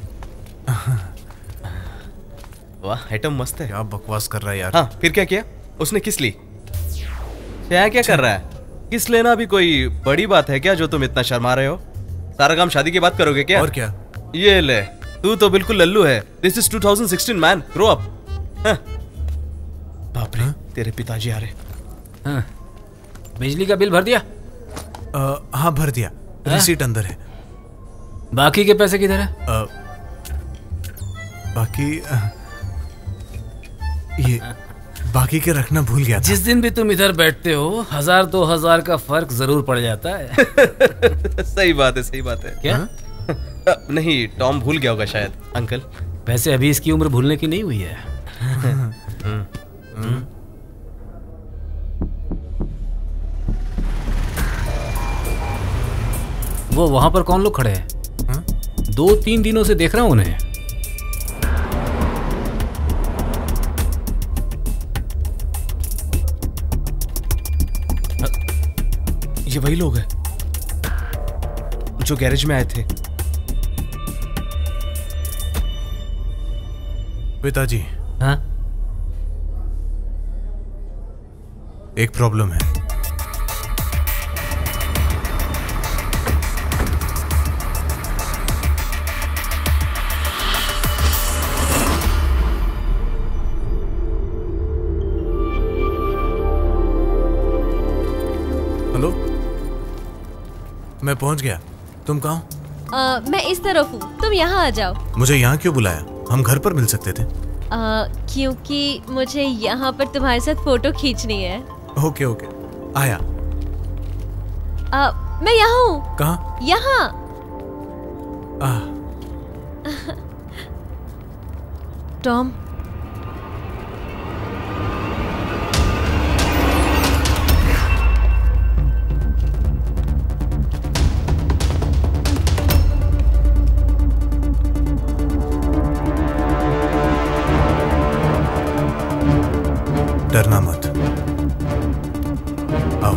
वाह आइटम मस्त है। क्या बकवास कर रहा है यार। हाँ फिर क्या किया? उसने किस ली? यहाँ क्या कर रहा है? किस लेना भी कोई बड़ी बात है क्या जो तुम इतना शर्मा रहे हो? सारा काम शादी के बाद करोगे क्या? और क्या? ये ले, तू तो बिल्कुल लल्लू है। This is two thousand sixteen man, grow up. बाप रे, तेरे पिताजी आ रहे। हाँ। बिजली का बिल भर दिया? आ, हाँ भर दिया, रिसीट अंदर है। बाकी के पैसे किधर है? आ, बाकी आ, ये बाकी के रखना भूल गया था। जिस दिन भी तुम इधर बैठते हो हजार दो हजार का फर्क जरूर पड़ जाता है। सही बात है, सही बात है। क्या? आ, नहीं, टॉम भूल गया होगा शायद। अंकल वैसे अभी इसकी उम्र भूलने की नहीं हुई है। वो वहां पर कौन लोग खड़े हैं? दो तीन दिनों से देख रहा हूं उन्हें। ये वही लोग हैं जो गैरेज में आए थे। पिताजी। हाँ? एक प्रॉब्लम है। हेलो, मैं पहुंच गया। तुम कहाँ हो? आ, मैं इस तरफ हूँ, तुम यहाँ आ जाओ। मुझे यहाँ क्यों बुलाया? हम घर पर मिल सकते थे। आ, क्योंकि मुझे यहाँ पर तुम्हारे साथ फोटो खींचनी है। ओके ओके, आया। आ, मैं यहाँ हूँ। कहाँ? यहाँ। टॉम, डरना मत, आओ।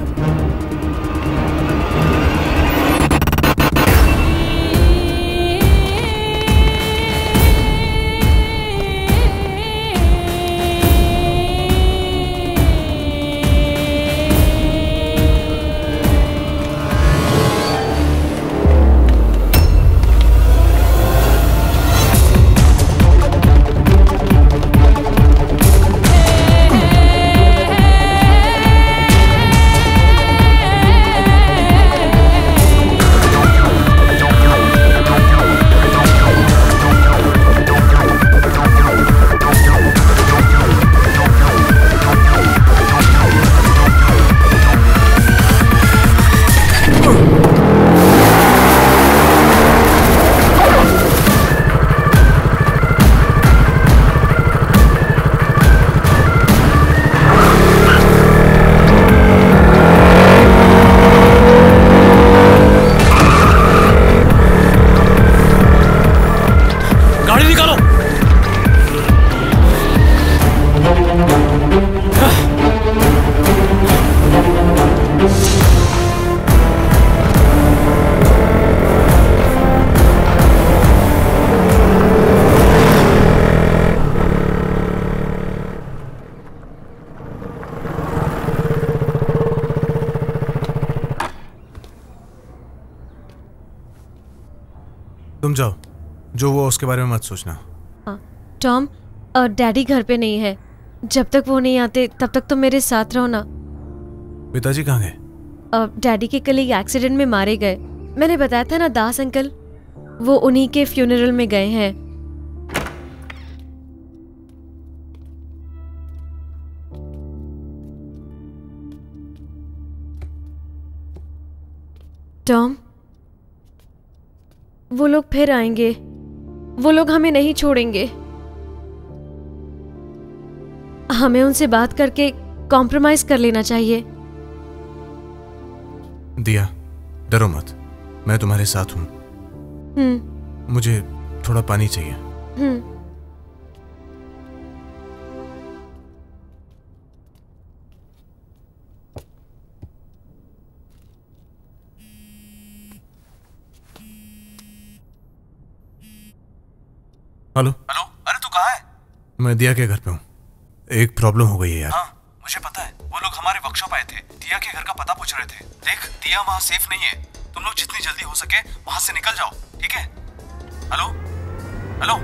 तुम जाओ, जो वो उसके बारे में मत सोचना। टॉम, डैडी घर पे नहीं है। जब तक वो नहीं आते तब तक तुम मेरे साथ रहो ना। पिताजी कहाँ गए? डैडी के कल एक्सीडेंट में मारे गए। मैंने बताया था ना, दास अंकल, वो उन्हीं के फ्यूनरल में गए हैं। टॉम, वो लोग फिर आएंगे। वो लोग हमें नहीं छोड़ेंगे। हमें उनसे बात करके कॉम्प्रोमाइज कर लेना चाहिए। दिया, डरो मत, मैं तुम्हारे साथ हूं। हम्म। मुझे थोड़ा पानी चाहिए। हम्म। हेलो। हेलो, अरे तू कहाँ है? मैं दिया के घर पे हूँ। एक प्रॉब्लम हो गई है यार। हाँ, मुझे पता है, वो लोग हमारे वर्कशॉप आए थे, दिया के घर का पता पूछ रहे थे। देख, दिया वहाँ सेफ नहीं है, तुम लोग जितनी जल्दी हो सके वहां से निकल जाओ, ठीक है? हेलो हेलो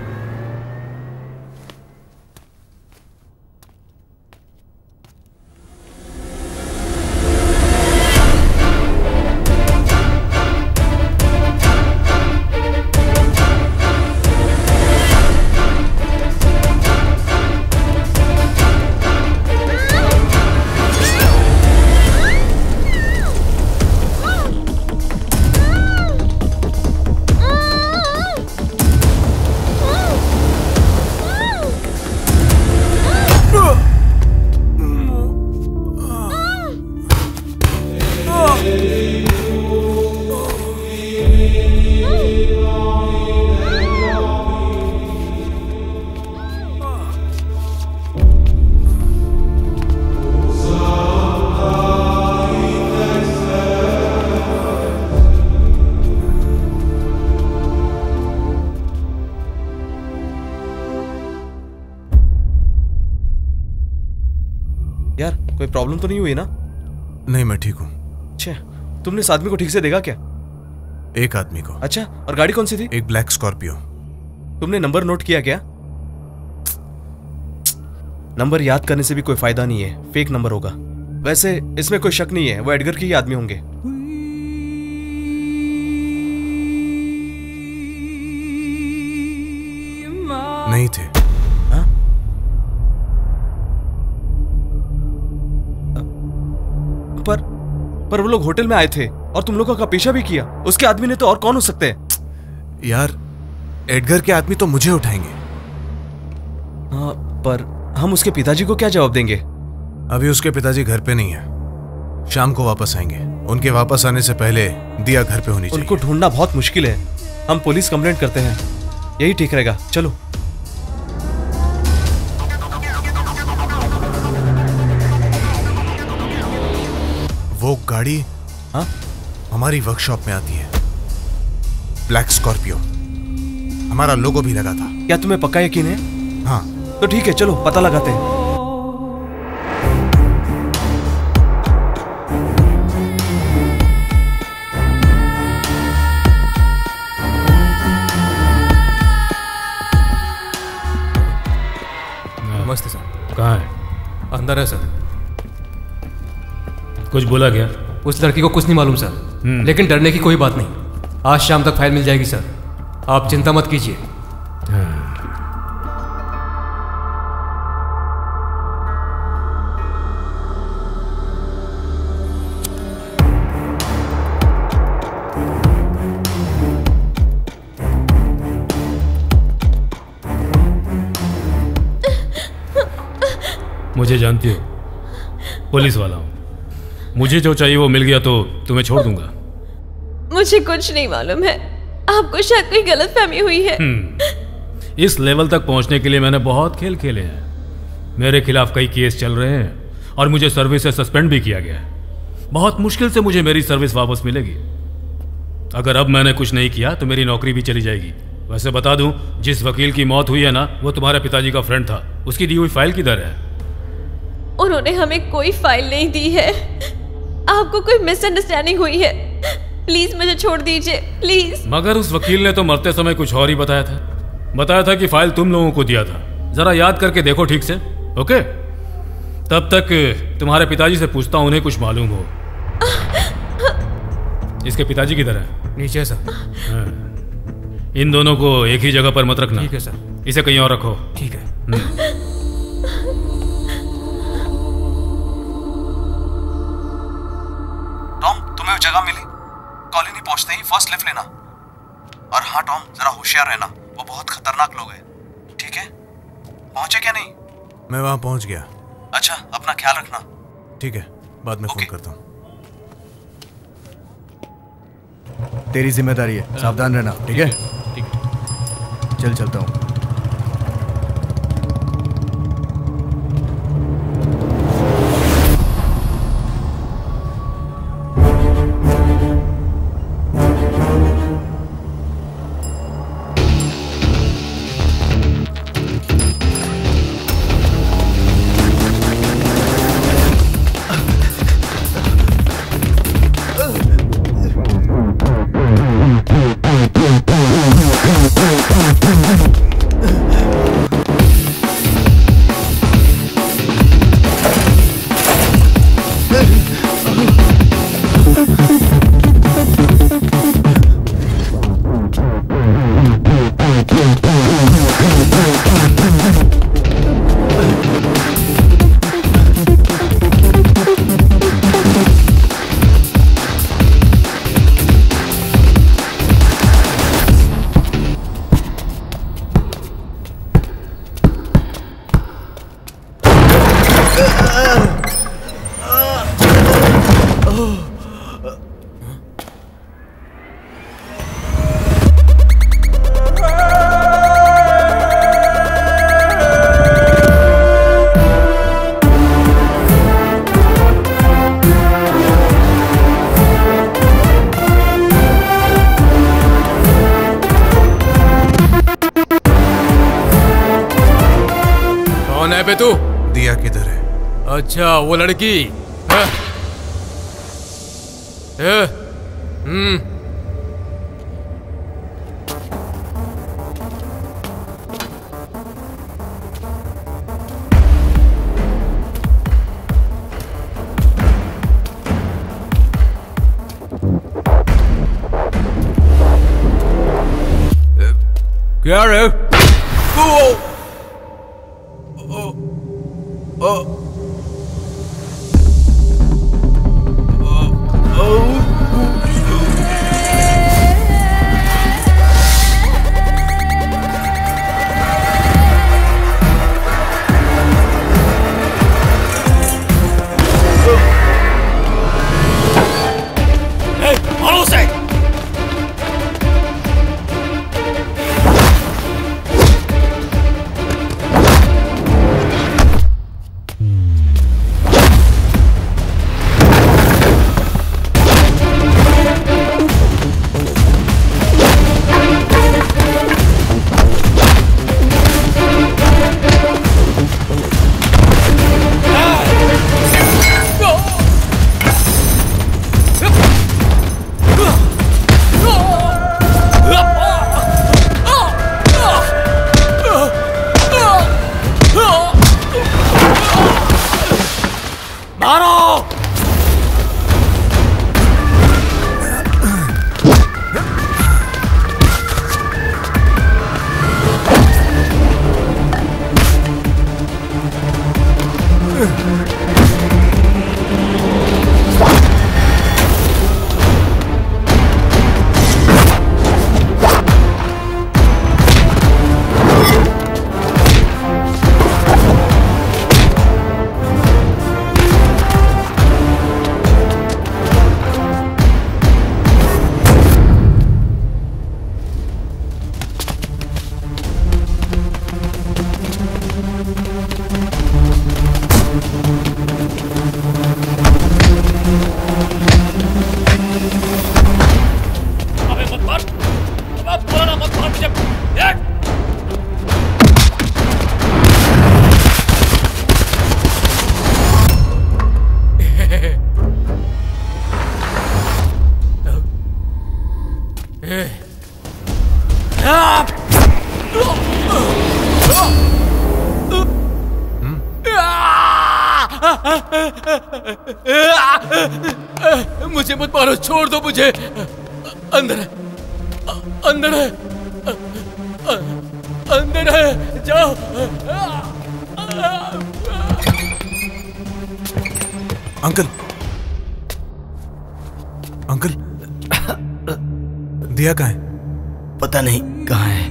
यार, कोई प्रॉब्लम तो नहीं हुई ना? नहीं, मैं ठीक हूँ। अच्छा, तुमने इस आदमी को ठीक से देखा क्या? एक आदमी को। अच्छा, और गाड़ी कौन सी थी? एक ब्लैक स्कॉर्पियो। तुमने नंबर नोट किया क्या? नंबर याद करने से भी कोई फायदा नहीं है, फेक नंबर होगा। वैसे इसमें कोई शक नहीं है, वो एडगर के ही आदमी होंगे। नहीं थे। हाँ? पर पर वो लोग होटल में आए थे और तुम लोगों का पीछा भी किया। उसके आदमी ने तो और कौन हो सकते हैं? यार, एडगर के आदमी तो मुझे उठाएंगे। हाँ, पर हम उसके पिताजी को क्या जवाब देंगे? अभी उसके पिताजी घर पे नहीं है, शाम को वापस आएंगे। उनके वापस आने से पहले दिया घर पे होनी चाहिए। उनको ढूंढना बहुत मुश्किल है, हम पुलिस कंप्लेंट करते हैं, यही ठीक रहेगा। चलो। वो गाड़ी हाँ हमारी वर्कशॉप में आती है, ब्लैक स्कॉर्पियो। हमारा लोगो भी लगा था। क्या तुम्हें पक्का यकीन है? हाँ। तो ठीक है, चलो पता लगाते हैं। नमस्ते सर। कहाँ है? अंदर है सर। कुछ बोला क्या? उस लड़की को कुछ नहीं मालूम सर, लेकिन डरने की कोई बात नहीं। आज शाम तक फाइल मिल जाएगी सर, आप चिंता मत कीजिए। मुझे जानती हो, पुलिस वाला हूं। मुझे जो चाहिए वो मिल गया तो तुम्हें छोड़ दूंगा। मुझे कुछ नहीं मालूम है, आपको शायद कोई गलतफहमी हुई है। इस लेवल तक पहुंचने के लिए मैंने बहुत खेल खेले हैं। मेरे खिलाफ कई केस चल रहे हैं और मुझे सर्विस से सस्पेंड भी किया गया है। बहुत मुश्किल से मुझे मेरी सर्विस वापस मिलेगी। अगर अब मैंने कुछ नहीं किया तो मेरी नौकरी भी चली जाएगी। वैसे बता दूं, जिस वकील की मौत हुई है ना, वो तुम्हारे पिताजी का फ्रेंड था। उसकी दी हुई फाइल किधर है? उन्होंने हमें कोई फाइल नहीं दी है। आपको कोई मिसअंडरस्टैंडिंग हुई है, प्लीज मुझे छोड़ दीजिए, प्लीज। मगर उस वकील ने तो मरते समय कुछ और ही बताया था। बताया था कि फाइल तुम लोगों को दिया था। जरा याद करके देखो ठीक से, ओके? तब तक तुम्हारे पिताजी से पूछता हूं, उन्हें कुछ मालूम हो। इसके पिताजी किधर है? नीचे सर। हाँ। इन दोनों को एक ही जगह पर मत रखना। ठीक है सर। इसे कहीं और रखो। ठीक है। टॉम, तुम्हें जगह मिली? कॉलोनी पहुंचते ही फर्स्ट लेफ्ट लेना। और हाँ टॉम, जरा होशियार रहना, वो बहुत खतरनाक लोग हैं, ठीक है? पहुंचे क्या नहीं? मैं वहां पहुंच गया। अच्छा, अपना ख्याल रखना। ठीक है, बाद में फोन करता हूँ। तेरी जिम्मेदारी है, सावधान रहना, ठीक है? ठीक है, चल चलता हूँ। बे तू? दिया किधर है? अच्छा वो लड़की है? है? हम्म क्या रे? मारो उसे! मुझे मत मारो, छोड़ दो मुझे। अंदर है, अंदर है, अंदर है, जाओ। अंकल, अंकल, दिया कहाँ है? पता नहीं कहाँ है।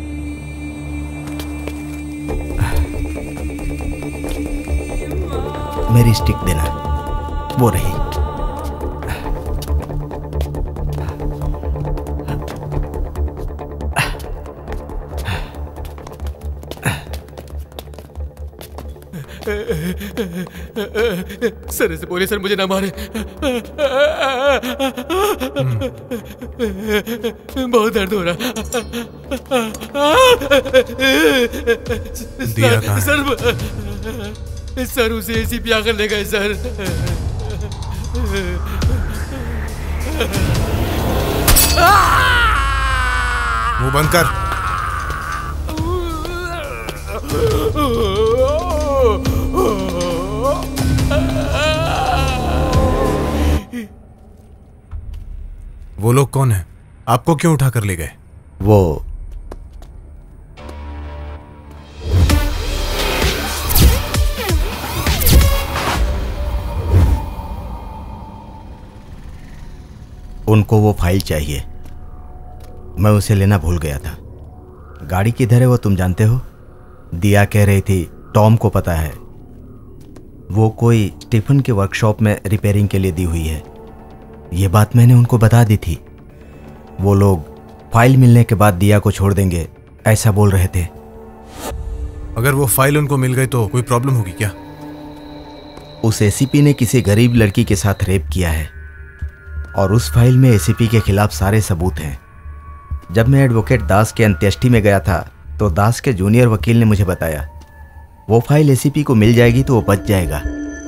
मेरी स्टिक देना, वो रही। सर से बोले, सर मुझे ना मारे, बहुत दर्द हो रहा। दिया कहाँ है? सर, सर उसे एसी पिया कर ले गए सर। मुंह बंद कर। वो लोग कौन है? आपको क्यों उठा कर ले गए? वो उनको वो फाइल चाहिए, मैं उसे लेना भूल गया था। गाड़ी किधर है वो तुम जानते हो? दिया कह रही थी टॉम को पता है, वो कोई स्टीफन के वर्कशॉप में रिपेयरिंग के लिए दी हुई है। ये बात मैंने उनको बता दी थी। वो लोग फाइल मिलने के बाद दिया को छोड़ देंगे, ऐसा बोल रहे थे। अगर वो फाइल उनको मिल गई तो कोई प्रॉब्लम होगी क्या? उस एसीपी ने किसी गरीब लड़की के साथ रेप किया है और उस फाइल में एसीपी के खिलाफ सारे सबूत हैं। जब मैं एडवोकेट दास के अंत्येष्टि में गया था तो दास के जूनियर वकील ने मुझे बताया वो फाइल एसीपी को मिल जाएगी तो वो बच जाएगा।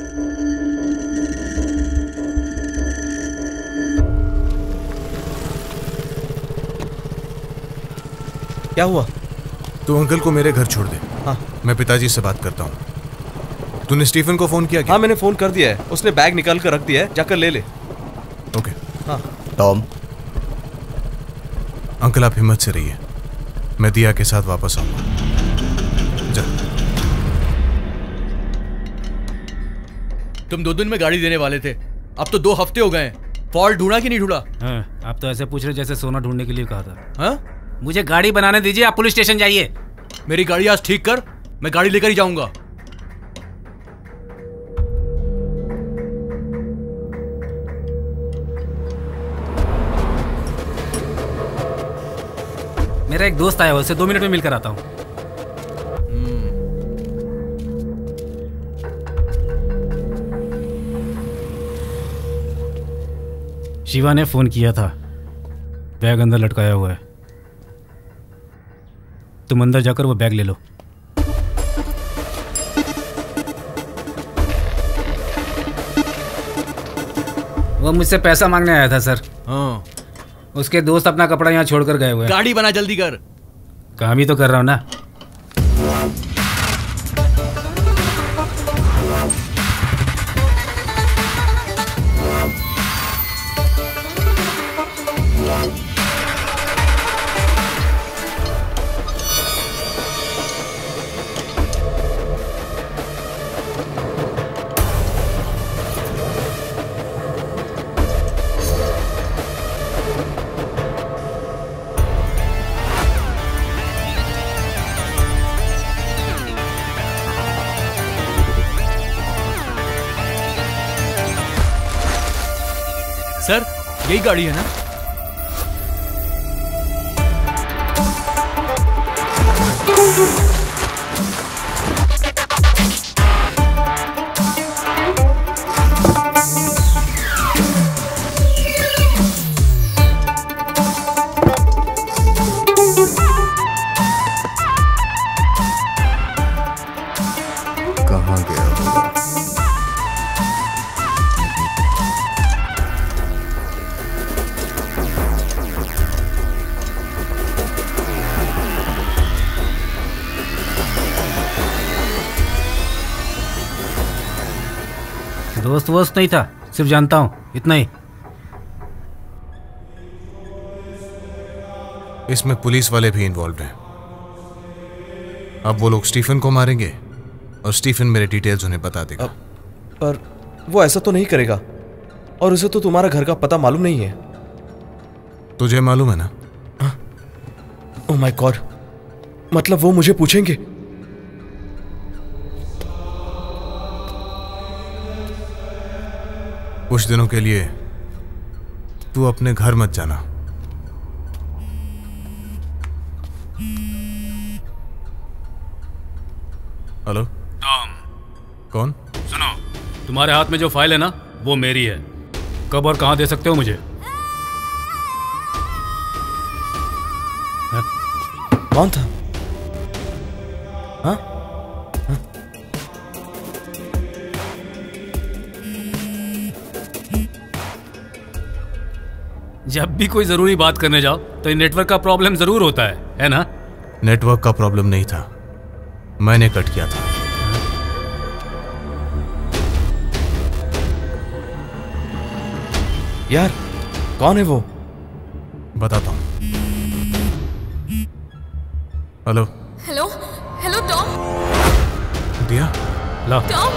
क्या हुआ? तू अंकल को मेरे घर छोड़ दे। हाँ। मैं पिताजी से बात करता हूँ। तूने स्टीफन को फोन किया क्या? हाँ मैंने फोन कर दिया है, उसने बैग निकाल कर रख दिया है, जाकर ले ले। ओके। हाँ। टॉम। अंकल आप हिम्मत से रहिए, मैं दिया के साथ वापस आऊंगा। जा। तुम दो दिन में गाड़ी देने वाले थे, अब तो दो हफ्ते हो गए। फॉल्ट ढूंढा कि नहीं ढूंढा? हाँ, आप तो ऐसे पूछ रहे जैसे सोना ढूंढने के लिए कहा था। हाँ? मुझे गाड़ी बनाने दीजिए, आप पुलिस स्टेशन जाइए। मेरी गाड़ी आज ठीक कर, मैं गाड़ी लेकर ही जाऊंगा। मेरा एक दोस्त आया, उससे दो मिनट में मिलकर आता हूँ। शिवा ने फोन किया था, बैग अंदर लटकाया हुआ है। तुम अंदर जाकर वो बैग ले लो। वो मुझसे पैसा मांगने आया था सर। हाँ। उसके दोस्त अपना कपड़ा यहाँ छोड़कर गए हुए हैं। गाड़ी बना, जल्दी कर। काम ही तो कर रहा हूँ ना। सर यही गाड़ी है ना? कहाँ गया? दोस्त वोस्त नहीं था, सिर्फ जानता हूँ, इतना ही। इसमें पुलिस वाले भी इन्वॉल्व हैं। अब वो लोग स्टीफन को मारेंगे और स्टीफन मेरे डिटेल्स उन्हें बता देगा। पर वो ऐसा तो नहीं करेगा, और उसे तो तुम्हारा घर का पता मालूम नहीं है। तुझे मालूम है ना? ओह माय गॉड, मतलब वो मुझे पूछेंगे? कुछ दिनों के लिए तू अपने घर मत जाना। Hello Tom. कौन? सुनो, तुम्हारे हाथ में जो फाइल है ना, वो मेरी है। कब और कहां दे सकते हो मुझे? कौन था? हाँ? जब भी कोई जरूरी बात करने जाओ तो ये नेटवर्क का प्रॉब्लम जरूर होता है, है ना? नेटवर्क का प्रॉब्लम नहीं था, मैंने कट किया था। यार कौन है वो? बताता हूं। Hello hello hello Tom. Diya ला। टॉम,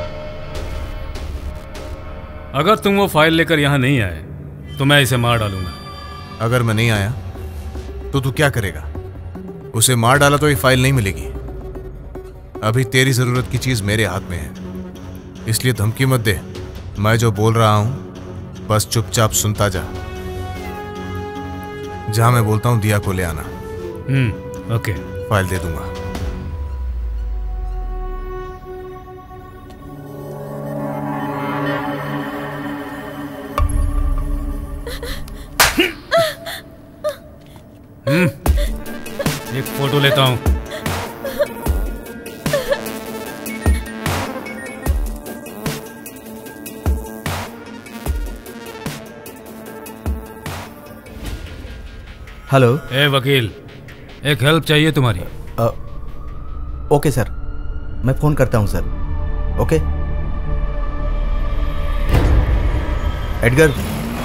अगर तुम वो फाइल लेकर यहाँ नहीं आए तो मैं इसे मार डालूंगा। अगर मैं नहीं आया तो तू क्या करेगा? उसे मार डाला तो ये फाइल नहीं मिलेगी। अभी तेरी जरूरत की चीज मेरे हाथ में है, इसलिए धमकी मत दे। मैं जो बोल रहा हूं बस चुपचाप सुनता जा। जहां मैं बोलता हूं दिया को ले आना। हम्म ओके। फाइल दे दूंगा। हम्म एक फोटो लेता हूं। हेलो। ए वकील, एक हेल्प चाहिए तुम्हारी। आ, ओके सर, मैं फोन करता हूँ सर। Okay Edgar.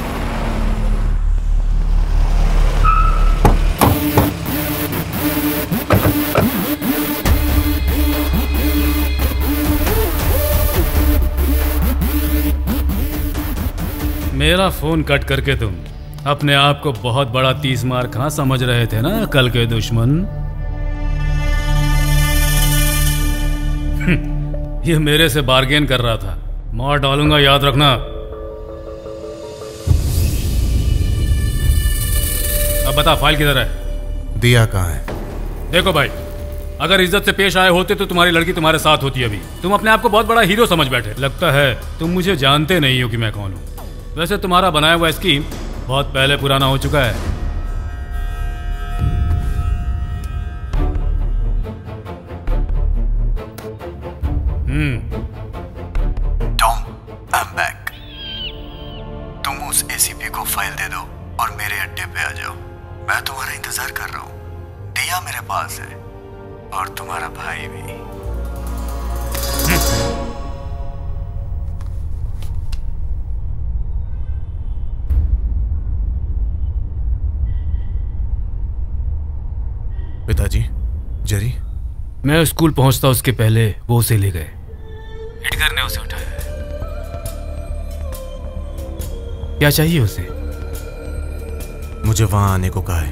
मेरा फोन कट करके तुम अपने आप को बहुत बड़ा तीस मार कहां समझ रहे थे ना कल के दुश्मन। ये मेरे से बार्गेन कर रहा था, मार डालूंगा याद रखना। अब बता फाइल किधर है? दिया कहाँ है? देखो भाई, अगर इज्जत से पेश आए होते तो तुम्हारी लड़की तुम्हारे साथ होती। अभी तुम अपने आप को बहुत बड़ा हीरो समझ बैठे। लगता है तुम मुझे जानते नहीं हो कि मैं कौन हूँ। वैसे तुम्हारा बनाया हुआ स्कीम बहुत पहले पुराना हो चुका है। Hmm Tom, I am back. तुम उस एसीपी को फाइल दे दो और मेरे अड्डे पे आ जाओ। मैं तुम्हारा इंतजार कर रहा हूँ। दिया मेरे पास है और तुम्हारा भाई भी। पिताजी, जेरी। मैं स्कूल पहुंचता उसके पहले वो उसे ले गए। एडगर ने उसे उठाया। क्या चाहिए उसे? मुझे वहां आने को कहा है।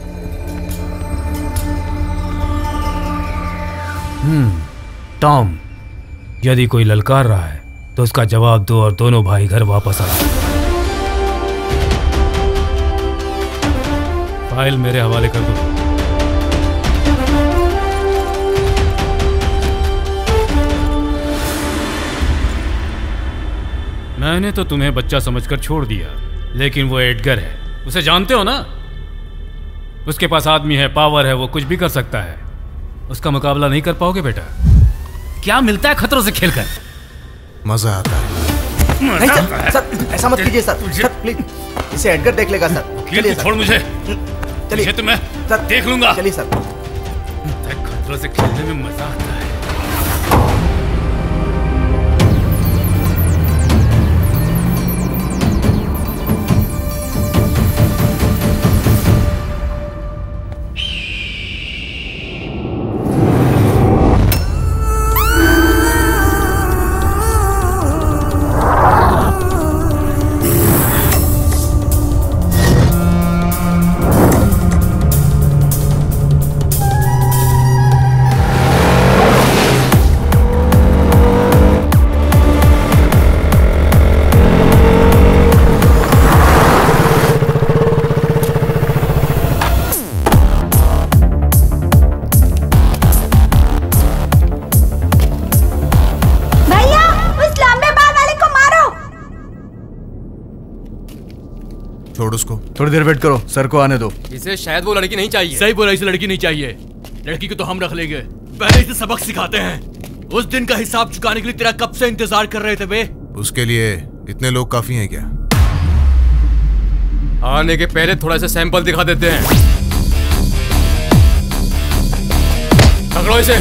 हम्म टॉम, यदि कोई ललकार रहा है तो उसका जवाब दो और दोनों भाई घर वापस आ जाओ। फाइल मेरे हवाले कर दो। मैंने तो तुम्हें बच्चा समझकर छोड़ दिया, लेकिन वो एडगर है, उसे जानते हो ना? उसके पास आदमी है, पावर है, वो कुछ भी कर सकता है। उसका मुकाबला नहीं कर पाओगे बेटा। क्या मिलता है खतरों से खेलकर? मजा आता है। नहीं सर, सर ऐसा मत कीजिए सर, सर प्लीज, इसे एडगर देख लेगा सर। चलिए छोड़ मुझे। चलिए तो मैं सर देख लूंगा। चलिए सर। खतरों से खेलने में मजा आता है। छोड़ उसको। थोड़ी देर वेट करो, सर को आने दो। इसे शायद वो लड़की नहीं चाहिए। सही बोला, इसे लड़की नहीं चाहिए। लड़की को तो हम रख लेंगे, पहले इसे सबक सिखाते हैं। उस दिन का हिसाब चुकाने के लिए तेरा कब से इंतजार कर रहे थे बे। उसके लिए इतने लोग काफी हैं क्या? आने के पहले थोड़ा सा सैंपल दिखा देते हैं। पकड़ो इसे।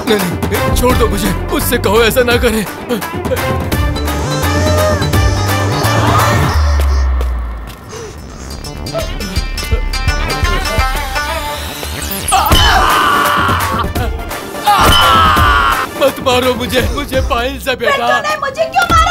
नहीं नहीं छोड़ दो मुझे, उससे कहो ऐसा ना करे। मत मारो मुझे, मुझे पायल से बेटा। तूने मुझे क्यों मारा?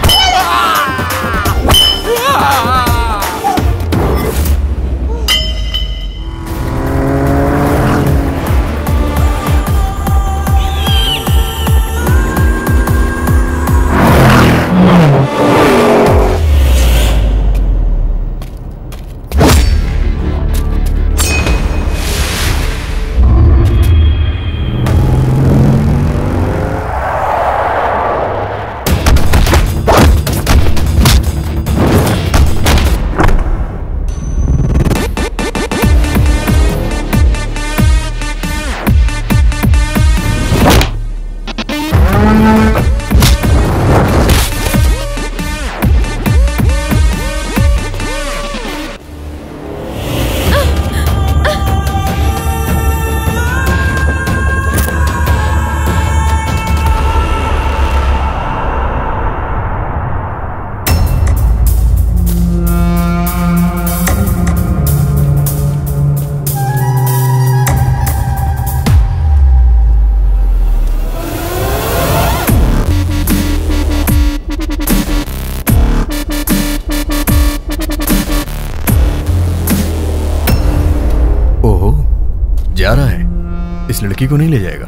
जा रहा है, इस लड़की को नहीं ले जाएगा।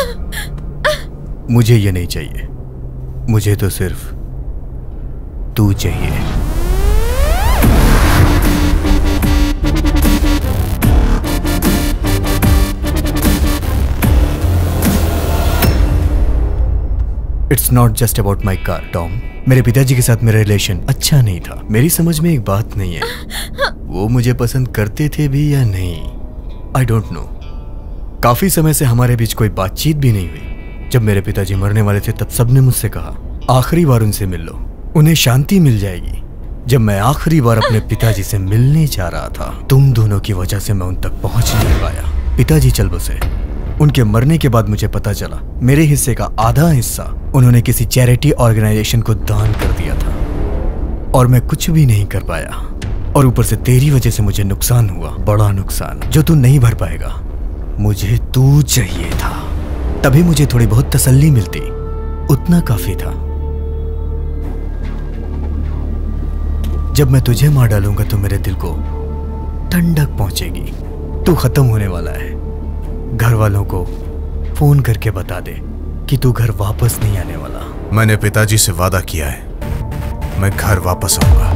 मुझे ये नहीं चाहिए, मुझे तो सिर्फ तू चाहिए। It's not just about my car Tom. मेरे पिताजी के साथ मेरा रिलेशन अच्छा नहीं था। मेरी समझ में एक बात नहीं है, वो मुझे पसंद करते थे भी या नहीं, आई डोंट नो। काफी समय से हमारे बीच कोई बातचीत भी नहीं हुई। जब मेरे पिताजी मरने वाले थे तब सबने मुझसे कहा आखिरी बार उनसे मिल लो, उन्हें शांति मिल जाएगी। जब मैं आखिरी बार अपने पिताजी से मिलने जा रहा था, तुम दोनों की वजह से मैं उन तक पहुंच नहीं पाया। पिताजी चल बसे। उनके मरने के बाद मुझे पता चला मेरे हिस्से का आधा हिस्सा उन्होंने किसी चैरिटी ऑर्गेनाइजेशन को दान कर दिया था और मैं कुछ भी नहीं कर पाया। और ऊपर से तेरी वजह से मुझे नुकसान हुआ, बड़ा नुकसान, जो तू नहीं भर पाएगा। मुझे तू चाहिए था, तभी मुझे थोड़ी बहुत तसल्ली मिलती, उतना काफी था। जब मैं तुझे मार डालूंगा तो मेरे दिल को ठंडक पहुंचेगी। तू खत्म होने वाला है। घर वालों को फोन करके बता दे कि तू घर वापस नहीं आने वाला। मैंने पिताजी से वादा किया है, मैं घर वापस आऊंगा।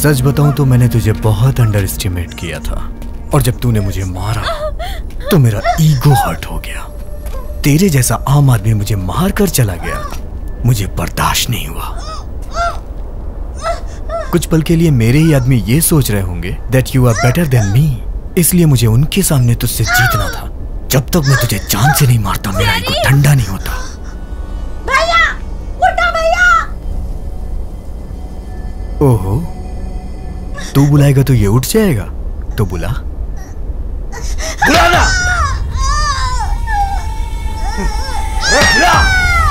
सच बताऊं तो मैंने तुझे बहुत अंडर एस्टिमेट किया था, और जब तूने मुझे मारा तो मेरा ईगो हर्ट हो गया। तेरे जैसा आम आदमी मुझे मार कर चला गया, मुझे बर्दाश्त नहीं हुआ। कुछ पल के लिए मेरे ही आदमी ये सोच रहे होंगे that you are better than me, इसलिए मुझे उनके सामने तुझसे जीतना था। जब तक मैं तुझे जान से नहीं मारता मेरा ईगो ठंडा नहीं होता। भैया, उठो भैया। ओहो, तू बुलाएगा तो ये उठ जाएगा, तो बुला। बुलाना। बुला।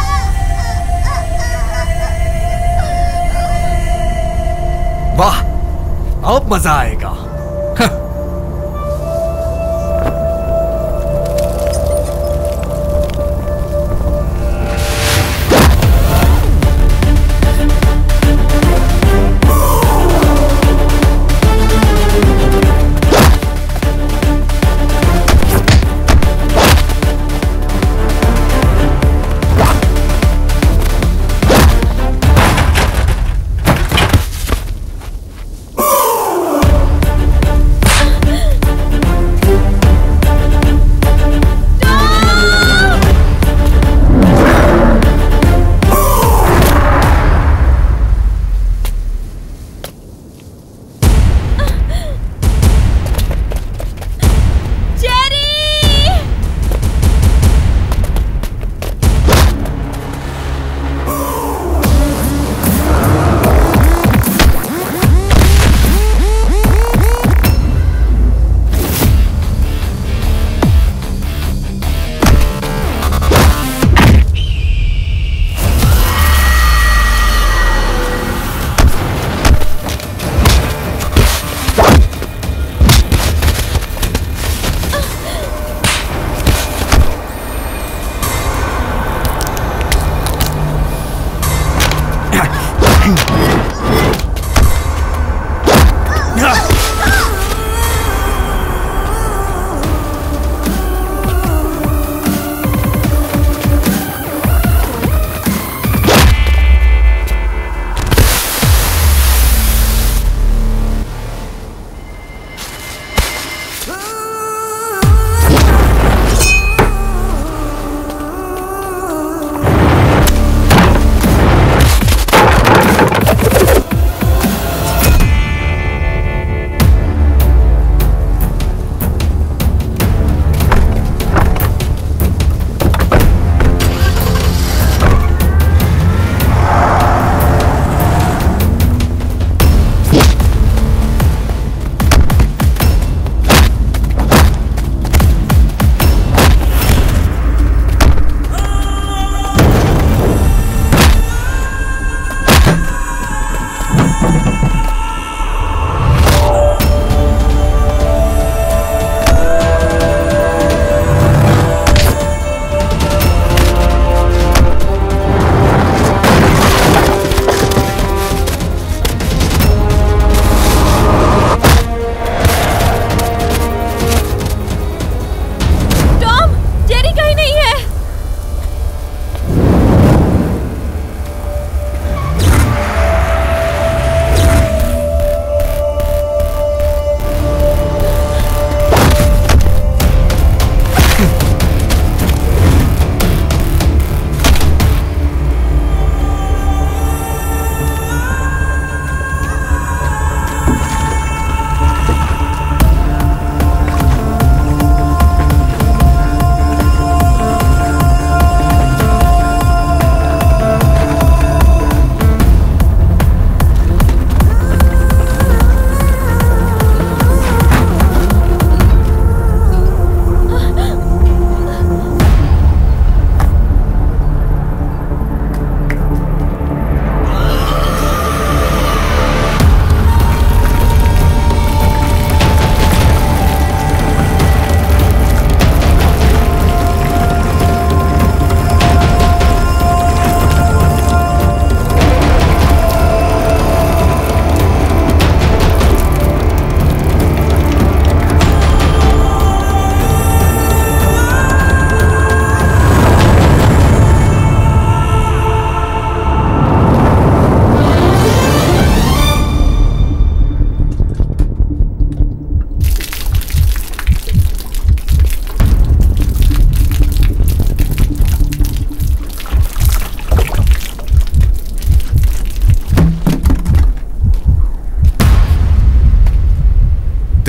वाह, अब मजा आएगा।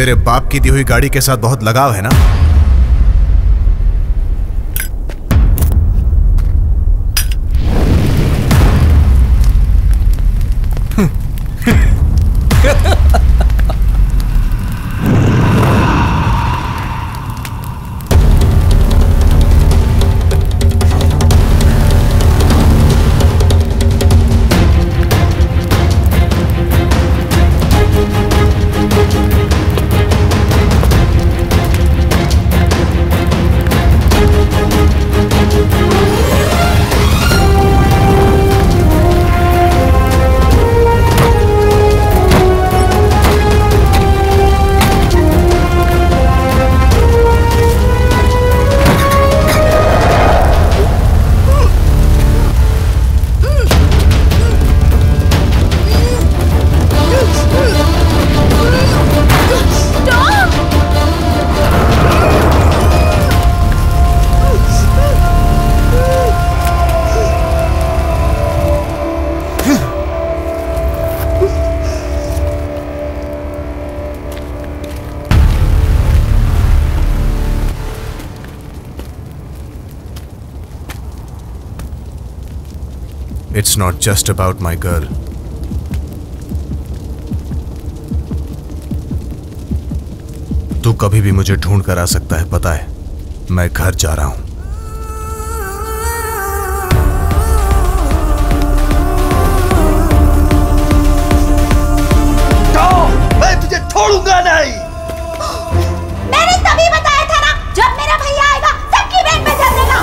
मेरे बाप की दी हुई गाड़ी के साथ बहुत लगाव है ना? It's not just about my girl. तू कभी भी मुझे ढूंढ कर आ सकता है, पता है? मैं घर जा रहा हूं। तो मैं तुझे छोड़ूंगा नहीं। मैंने तभी बताया था ना, जब मेरा भैया आएगा सबकी बैंड में चल देगा।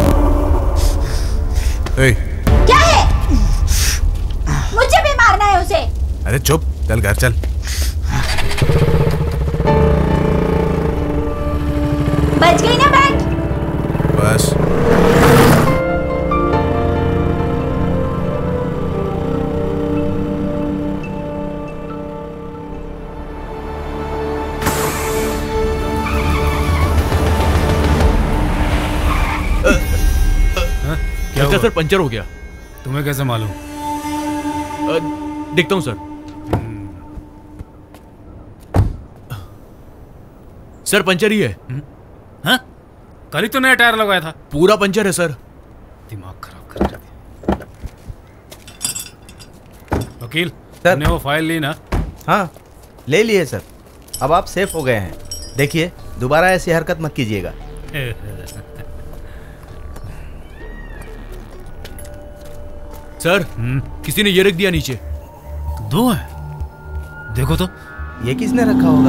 ए, क्या है? मुझे भी मारना है उसे। अरे चुप, चल घर चल। बच गई ना बैंड? बस। क्या हुआ? सर पंचर हो गया। तुम्हें कैसे मालूम? देखता हूँ सर। सर पंचर ही है। हाँ? कल ही तो नया टायर लगवाया था। पूरा पंचर है सर। दिमाग खराब कर दिया। वकील, तुमने वो फाइल ली ना? हाँ ले लिए सर। अब आप सेफ हो गए हैं। देखिए दोबारा ऐसी हरकत मत कीजिएगा। सर किसी ने ये रख दिया नीचे। दो है, देखो तो। ये किसने रखा होगा?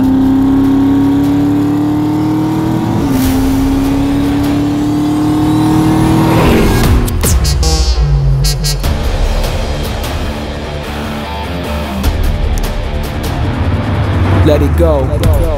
Let it go. Let it go.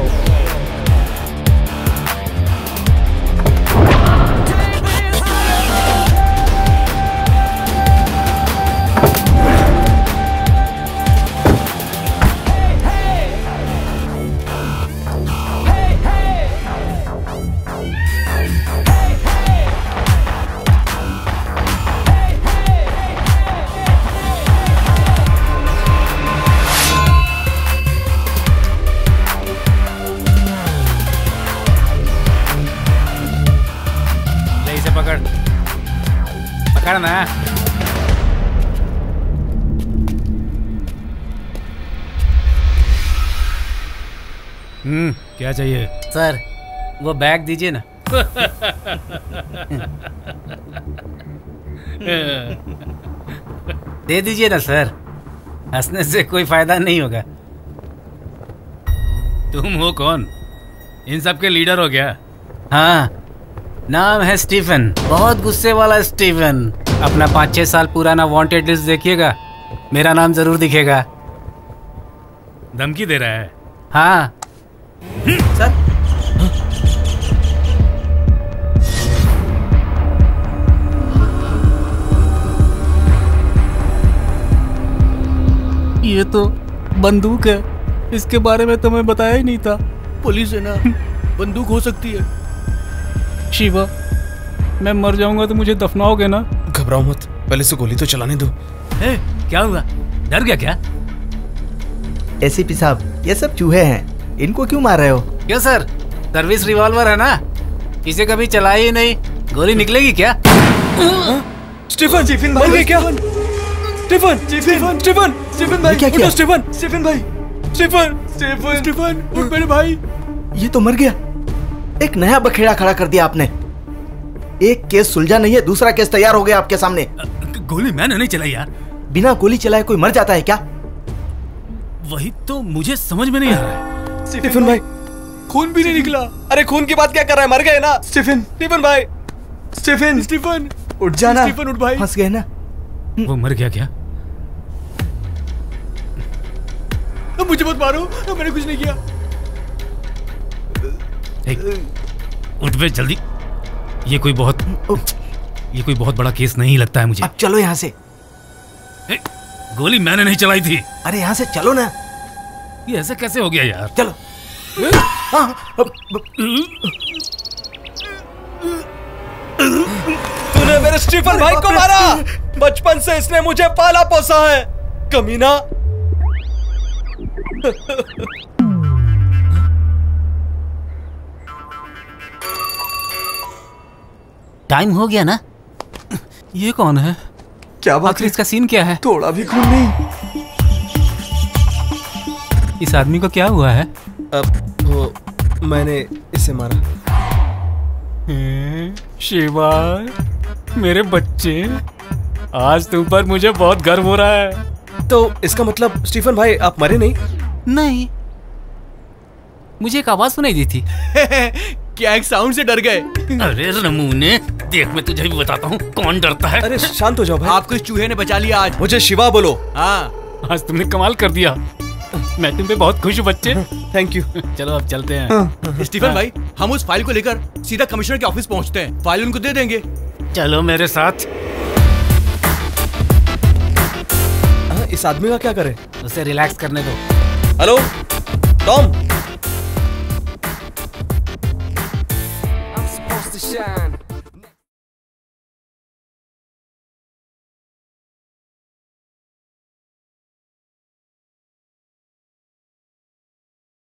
पकड़ना। हम्म क्या चाहिए? सर वो बैग दीजिए ना। दे दीजिए ना सर, हंसने से कोई फायदा नहीं होगा। तुम हो कौन? इन सब के लीडर हो क्या? हाँ, नाम है स्टीफन, बहुत गुस्से वाला स्टीफन। अपना पाँच छह साल पुराना वांटेड लिस्ट देखिएगा, मेरा नाम जरूर दिखेगा। धमकी दे रहा है? हाँ सर। ये तो बंदूक है, इसके बारे में तो मैं बताया ही नहीं था। पुलिस है ना, बंदूक हो सकती है। शिवा, मैं मर जाऊंगा तो मुझे दफनाओगे ना? घबराओ मत, पहले से गोली तो चलाने दो। ए, क्या हुआ? डर गया क्या? एसीपी साहब, ये सब चूहे हैं, इनको क्यों मार रहे हो? क्यों सर, सर्विस रिवॉल्वर है ना, इसे कभी चलाई ही नहीं, गोली निकलेगी क्या? स्टीफन स्टीफन मर गए क्या? स्टीफन स्टीफन स्टीफन स्टीफन भाई क्या किया? स्टीफन स्टीफन भाई स्टीफन स्टीफन स्टीफन उठ मेरे भाई। ये तो मर गया। एक नया बखेड़ा खड़ा कर दिया आपने। एक केस सुलझा नहीं है, दूसरा केस तैयार हो गया आपके सामने। गोली मैंने नहीं चलाई यार। बिना गोली चलाए कोई मर जाता है क्या? वही तो मुझे समझ में नहीं आ रहा है। स्टीफन भाई खून भी नहीं निकला। अरे खून की बात क्या कर रहा है, मर गए ना। स्टीफन स्टीफन भाई स्टीफन स्टीफन उठ जाना। स्टीफन उठ भाई। फंस गए ना। वो मर गया क्या? मुझे मत मारो, मैंने कुछ नहीं किया। उठ बे जल्दी, ये कोई बहुत ये कोई बहुत बड़ा केस नहीं लगता है मुझे। अब चलो यहाँ से। ए, गोली मैंने नहीं चलाई थी। अरे यहाँ से चलो ना। ये ऐसे कैसे हो गया यार? चलो। तूने मेरे स्टीफन भाई को मारा। बचपन से इसने मुझे पाला पोसा है, कमीना। टाइम हो गया ना? ये कौन है? क्या बात आखिर इसका सीन क्या है? थोड़ा भी खून नहीं। इस आदमी को क्या हुआ है? अब वो मैंने इसे मारा। शिवा, मेरे बच्चे, आज तुम पर मुझे बहुत गर्व हो रहा है। तो इसका मतलब स्टीफन भाई आप मरे नहीं? नहीं, मुझे एक आवाज सुनाई दी थी। क्या एक साउंड से डर गए? अरे नमूने, देख मैं तुझे भी बताता हूँ कौन डरता है। अरे शांत हो जाओ भाई। आपको इस चूहे ने बचा लिया आज। मुझे शिवा बोलो। हाँ, आज तुमने कमाल कर दिया। मैं तुम पे बहुत खुश हूँ बच्चे। Thank you. चलो अब चलते हैं। स्टीफन भाई, हम उस फाइल को लेकर सीधा कमिश्नर के ऑफिस पहुंचते हैं, फाइल उनको दे देंगे। चलो मेरे साथ। इस आदमी का क्या करें? उसे रिलैक्स करने दो। Hello Tom,